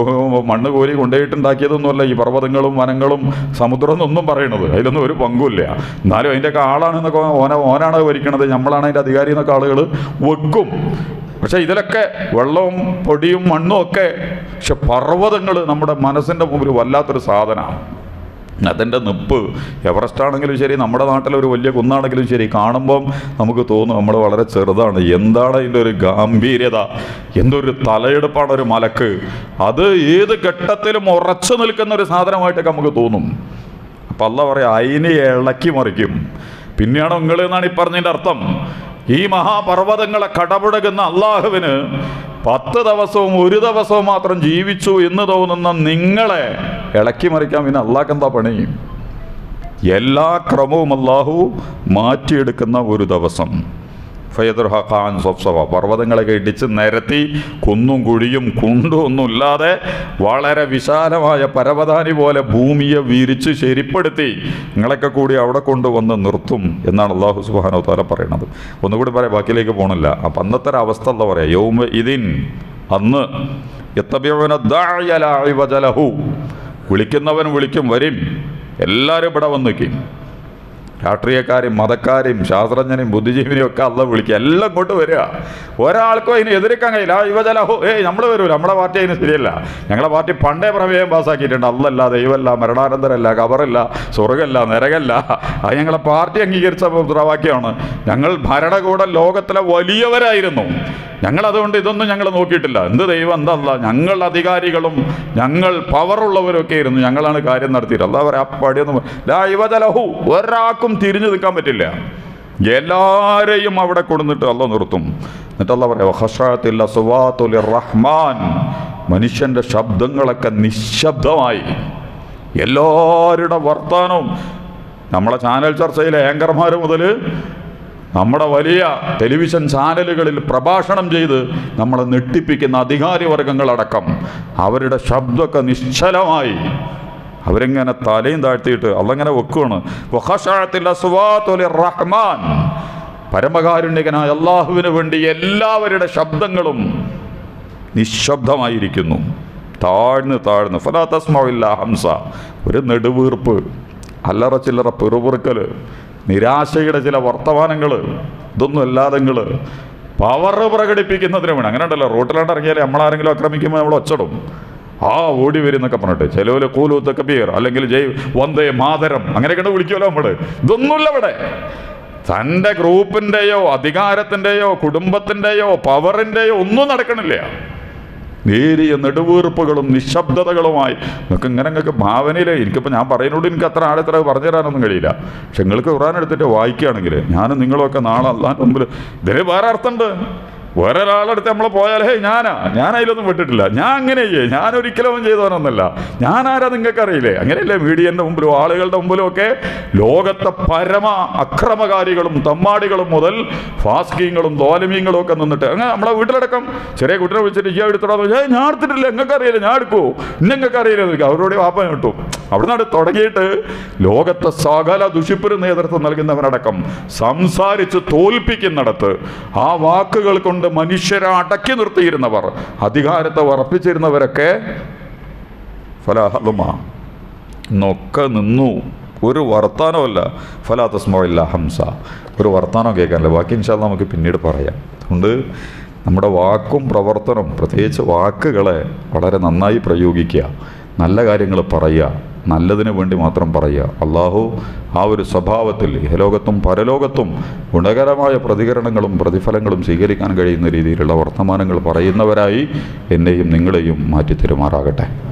[SPEAKER 1] മണ്ണ് കോരി കൊണ്ടുപോയിട്ടുണ്ടാക്കിയതൊന്നുമല്ല ഈ പർവ്വതങ്ങളും വനങ്ങളും സമുദ്രം എന്നൊന്നും പറയണത്. അതിലൊന്നും ഒരു പങ്കുമില്ല. എന്നാലും അതിൻ്റെയൊക്കെ ആളാണെന്നൊക്കെ ഓനാണ് ഭരിക്കണത്, നമ്മളാണ് അതിൻ്റെ അധികാരി എന്നൊക്കെ ആളുകൾ വെക്കും. പക്ഷെ ഇതിലൊക്കെ വെള്ളവും പൊടിയും മണ്ണും ഒക്കെ, പക്ഷെ പർവ്വതങ്ങൾ നമ്മുടെ മനസ്സിൻ്റെ മുമ്പിൽ വല്ലാത്തൊരു സാധനമാണ്. അതിൻ്റെ നിപ്പ് എവറസ്റ്റ് ആണെങ്കിലും ശരി, നമ്മുടെ നാട്ടിലൊരു വലിയ കുന്നാണെങ്കിലും ശരി, കാണുമ്പം നമുക്ക് തോന്നും നമ്മൾ വളരെ ചെറുതാണ്. എന്താണ് അതിൻ്റെ ഒരു ഗാംഭീര്യത, എന്തൊരു തലയെടുപ്പാണ് ഒരു മലക്ക്. അത് ഏത് ഘട്ടത്തിലും ഉറച്ചു നിൽക്കുന്ന ഒരു സാധനമായിട്ടൊക്കെ നമുക്ക് തോന്നും. അപ്പം അല്ലാഹ് പറയാം, അതിനെ ഇളക്കി മറിക്കും. പിന്നെയാണ് നിങ്ങൾ എന്നാണ് ഈ പറഞ്ഞതിൻ്റെ അർത്ഥം. ഈ മഹാപർവ്വതങ്ങളെ കടപുഴകുന്ന അള്ളാഹുവിന് 10 ദിവസവും 1 ദിവസവും മാത്രം ജീവിച്ചു എന്ന് തോന്നുന്ന നിങ്ങളെ ഇളക്കി മറിക്കാൻ പിന്നെ അള്ളാഹ്ക്ക് എന്താ പണി? എല്ലാ ക്രമവും അള്ളാഹു മാറ്റിയെടുക്കുന്ന ഒരു ദിവസം. ഫയദുർഹഖാൻ സഫ്സവ, പർവ്വതങ്ങളൊക്കെ ഇടിച്ച് നിരത്തി കുന്നും കുഴിയും കുണ്ടും ഒന്നുമില്ലാതെ വളരെ വിശാലമായ പരവതാനി പോലെ ഭൂമിയെ വിരിച്ച് ശരിപ്പെടുത്തി നിങ്ങളൊക്കെ കൂടി അവിടെ കൊണ്ടുവന്ന് നിർത്തും എന്നാണ് അള്ളാഹു സുബ്ഹാനഹു വ തആല പറയുന്നത്. ഒന്നുകൂടി പറയാം, ബാക്കിയിലേക്ക് പോകണില്ല. അപ്പം അന്നത്തെ ഒരു അവസ്ഥ എന്താ പറയുക? യൗമ ഇതിൻ, അന്ന് യത്തബിഉന ദാഇയ ലാ ഇവജ ലഹു, വിളിക്കുന്നവൻ വിളിക്കും, വരും, എല്ലാവരും ഇവിടെ വന്ന് നിൽക്കും. രാഷ്ട്രീയക്കാരെയും മതക്കാരെയും ശാസ്ത്രജ്ഞനെയും ബുദ്ധിജീവിനെയും ഒക്കെ അല്ല വിളിക്കുക, എല്ലാം ഇങ്ങോട്ട് വരിക. ഒരാൾക്കും അതിന് എതിർക്കാൻ കഴിയില്ല. യുവജലഹോ, നമ്മൾ വരൂല, നമ്മളെ പാർട്ടി അതിന് ശരിയല്ല, ഞങ്ങളെ പാർട്ടി പണ്ടേ പ്രമേയം പാസ്സാക്കിയിട്ടുണ്ട്. അല്ലല്ല, ദൈവമല്ല, മരണാനന്തരമല്ല, കബറല്ല, സ്വർഗമല്ല, നരകല്ല, അത് ഞങ്ങളെ പാർട്ടി അംഗീകരിച്ച മുദ്രാവാക്യമാണ്. ഞങ്ങൾ ഭരണകൂടം ലോകത്തിലെ വലിയവരായിരുന്നു, ഞങ്ങളതുകൊണ്ട് ഇതൊന്നും ഞങ്ങൾ നോക്കിയിട്ടില്ല. എന്ത് ദൈവം, എന്തല്ല, ഞങ്ങൾ അധികാരികളും ഞങ്ങൾ പവറുള്ളവരൊക്കെ ആയിരുന്നു, ഞങ്ങളാണ് കാര്യം നടത്തിയിട്ട്. അല്ലാ പറയാ പടിയൊന്നും ലാ യുവജലഹു, ഒരാൾക്കും തിരിഞ്ഞു നിൽക്കാൻ പറ്റില്ല. എല്ലാവരെയും അവിടെ കൊടുന്നിട്ട് അല്ല നിർത്തും. എന്നിട്ട് അല്ല പറയാ വഖശഅത്തിൽ അസ്വാതു ലിർറഹ്മാൻ, മനുഷ്യൻ്റെ ശബ്ദങ്ങളൊക്കെ നിശബ്ദമായി. എല്ലാവരുടെ വർത്താനവും, നമ്മളെ ചാനൽ ചർച്ചയിലെ ആങ്കർമാർ മുതൽ നമ്മുടെ വലിയ ടെലിവിഷൻ ചാനലുകളിൽ പ്രഭാഷണം ചെയ്ത് നമ്മളെ നെട്ടിപ്പിക്കുന്ന അധികാരി വർഗങ്ങളടക്കം അവരുടെ ശബ്ദമൊക്കെ നിശ്ചലമായി. അവരിങ്ങനെ തലയും താഴ്ത്തിയിട്ട് അള്ളങ്ങനെ വെക്കുകയാണ്. വഖശഅത്തിൽ അസ്വാതു ലിർറഹ്മാൻ, പരമകാരുണ്യകനായ അല്ലാഹുവിന് വേണ്ടി എല്ലാവരുടെ ശബ്ദങ്ങളും നിശബ്ദമായിരിക്കുന്നു, താഴ്ന്ന് താഴ്ന്ന്. ഫലാ തസ്മഉ ഇല്ലാ ഹംസ, ഒരു നെടുവീർപ്പ്, അല്ലറ ചില്ലറ പെറുപെറുക്കൽ, നിരാശയുടെ ചില വർത്തമാനങ്ങൾ, ഇതൊന്നും അല്ലാതെങ്ങൾ പവർ പ്രകടിപ്പിക്കുന്നതിന് വേണം. അങ്ങനെ ഉണ്ടല്ലോ, റോട്ടിലോട്ട് ഇറങ്ങിയാൽ നമ്മളാരെങ്കിലും ആക്രമിക്കുമ്പോൾ നമ്മൾ ഒച്ചടും, ആ ഓടി വരും എന്നൊക്കെ പറഞ്ഞിട്ട്. ചിലവര് കൂലു തക്ബീർ, അല്ലെങ്കിൽ ജയ് വന്ദേ മാതരം, അങ്ങനെയൊക്കെ വിളിക്കുമല്ലോ നമ്മൾ. ഇതൊന്നുമില്ല ഇവിടെ. തൻ്റെ ഗ്രൂപ്പിൻ്റെയോ അധികാരത്തിൻ്റെയോ കുടുംബത്തിൻ്റെയോ പവറിൻ്റെയോ ഒന്നും നടക്കണില്ല. നേരിയ നെടുവീർപ്പുകളും നിശബ്ദതകളുമായി നിങ്ങൾക്ക് ഇങ്ങനെ നിങ്ങൾക്ക് ഭാവനയിൽ. എനിക്കിപ്പോൾ ഞാൻ പറയുന്നോട് എനിക്ക് അത്ര ആഴത്ര പറഞ്ഞു തരാനൊന്നും കഴിയില്ല. പക്ഷെ നിങ്ങൾക്ക് ഖുർആൻ എടുത്തിട്ട് വായിക്കുകയാണെങ്കിൽ ഞാനും നിങ്ങളുമൊക്കെ നാളെ അല്ലാഹുവിൻ്റെ മുമ്പിൽ, ഇതിന് വേറെ അർത്ഥമുണ്ട്. വേറൊരാളെടുത്ത് നമ്മൾ പോയാൽ ഹേ ഞാൻ അതിലൊന്നും വിട്ടിട്ടില്ല, ഞാൻ അങ്ങനെയേ, ഞാനൊരിക്കലും ചെയ്തവനൊന്നല്ല, ഞാനാരാ നിങ്ങൾക്കറിയില്ലേ? അങ്ങനെയല്ലേ മീഡിയൻ്റെ മുമ്പിലും ആളുകളുടെ മുമ്പിലും ഒക്കെ ലോകത്തെ പരമ അക്രമകാരികളും തമ്മാടികളും മുതൽ ഫാസ്കീങ്ങളും ദോലമീങ്ങളും ഒക്കെ നിന്നിട്ട് അങ്ങനെ നമ്മളെ വീട്ടിലടക്കം ചെറിയ കുട്ടിനെ വിളിച്ചിട്ട് ഈ എടുത്തോളാം, ഞാൻ എടുത്തിട്ടില്ല, നിങ്ങൾക്കറിയില്ല, ഞാൻ എടുക്കൂ, നിങ്ങൾക്കറിയില്ല എന്നൊക്കെ അവരോട് വാപ്പ കിട്ടും. അവിടുന്ന് തുടങ്ങിയിട്ട് ലോകത്തെ സകല ദുഷിപ്പിന് നേതൃത്വം നൽകുന്നവരടക്കം സംസാരിച്ച് തോൽപ്പിക്കുന്നിടത്ത് ആ വാക്കുകൾ കൊണ്ട് മനുഷ്യരെ അടക്കി നിർത്തിയിരുന്നവർ, അധികാരത്തെ ഉറപ്പിച്ചിരുന്നവരൊക്കെ ഫലാഹലുമ എന്നൊക്കെ നിന്നു. ഒരു വർത്താനമല്ല. ഫലാ തസ്മഉ ഇല്ലാ ഹംസ, ഒരു വർത്താനം കേൾക്കാനല്ല. ബാക്കി ഇൻഷാ അല്ലാഹ് നമുക്ക് പിന്നീട് പറയാം. അതുകൊണ്ട് നമ്മുടെ വാക്കും പ്രവർത്തനം, പ്രത്യേകിച്ച് വാക്കുകളെ വളരെ നന്നായി പ്രയോഗിക്കുക, നല്ല കാര്യങ്ങൾ പറയുക, നല്ലതിന് വേണ്ടി മാത്രം പറയുക. അള്ളാഹു ആ ഒരു സ്വഭാവത്തിൽ ഇഹലോകത്തും പരലോകത്തും ഗുണകരമായ പ്രതികരണങ്ങളും പ്രതിഫലങ്ങളും സ്വീകരിക്കാൻ കഴിയുന്ന രീതിയിലുള്ള വർത്തമാനങ്ങൾ പറയുന്നവരായി എന്നെയും നിങ്ങളെയും മാറ്റിത്തരുമാറാകട്ടെ.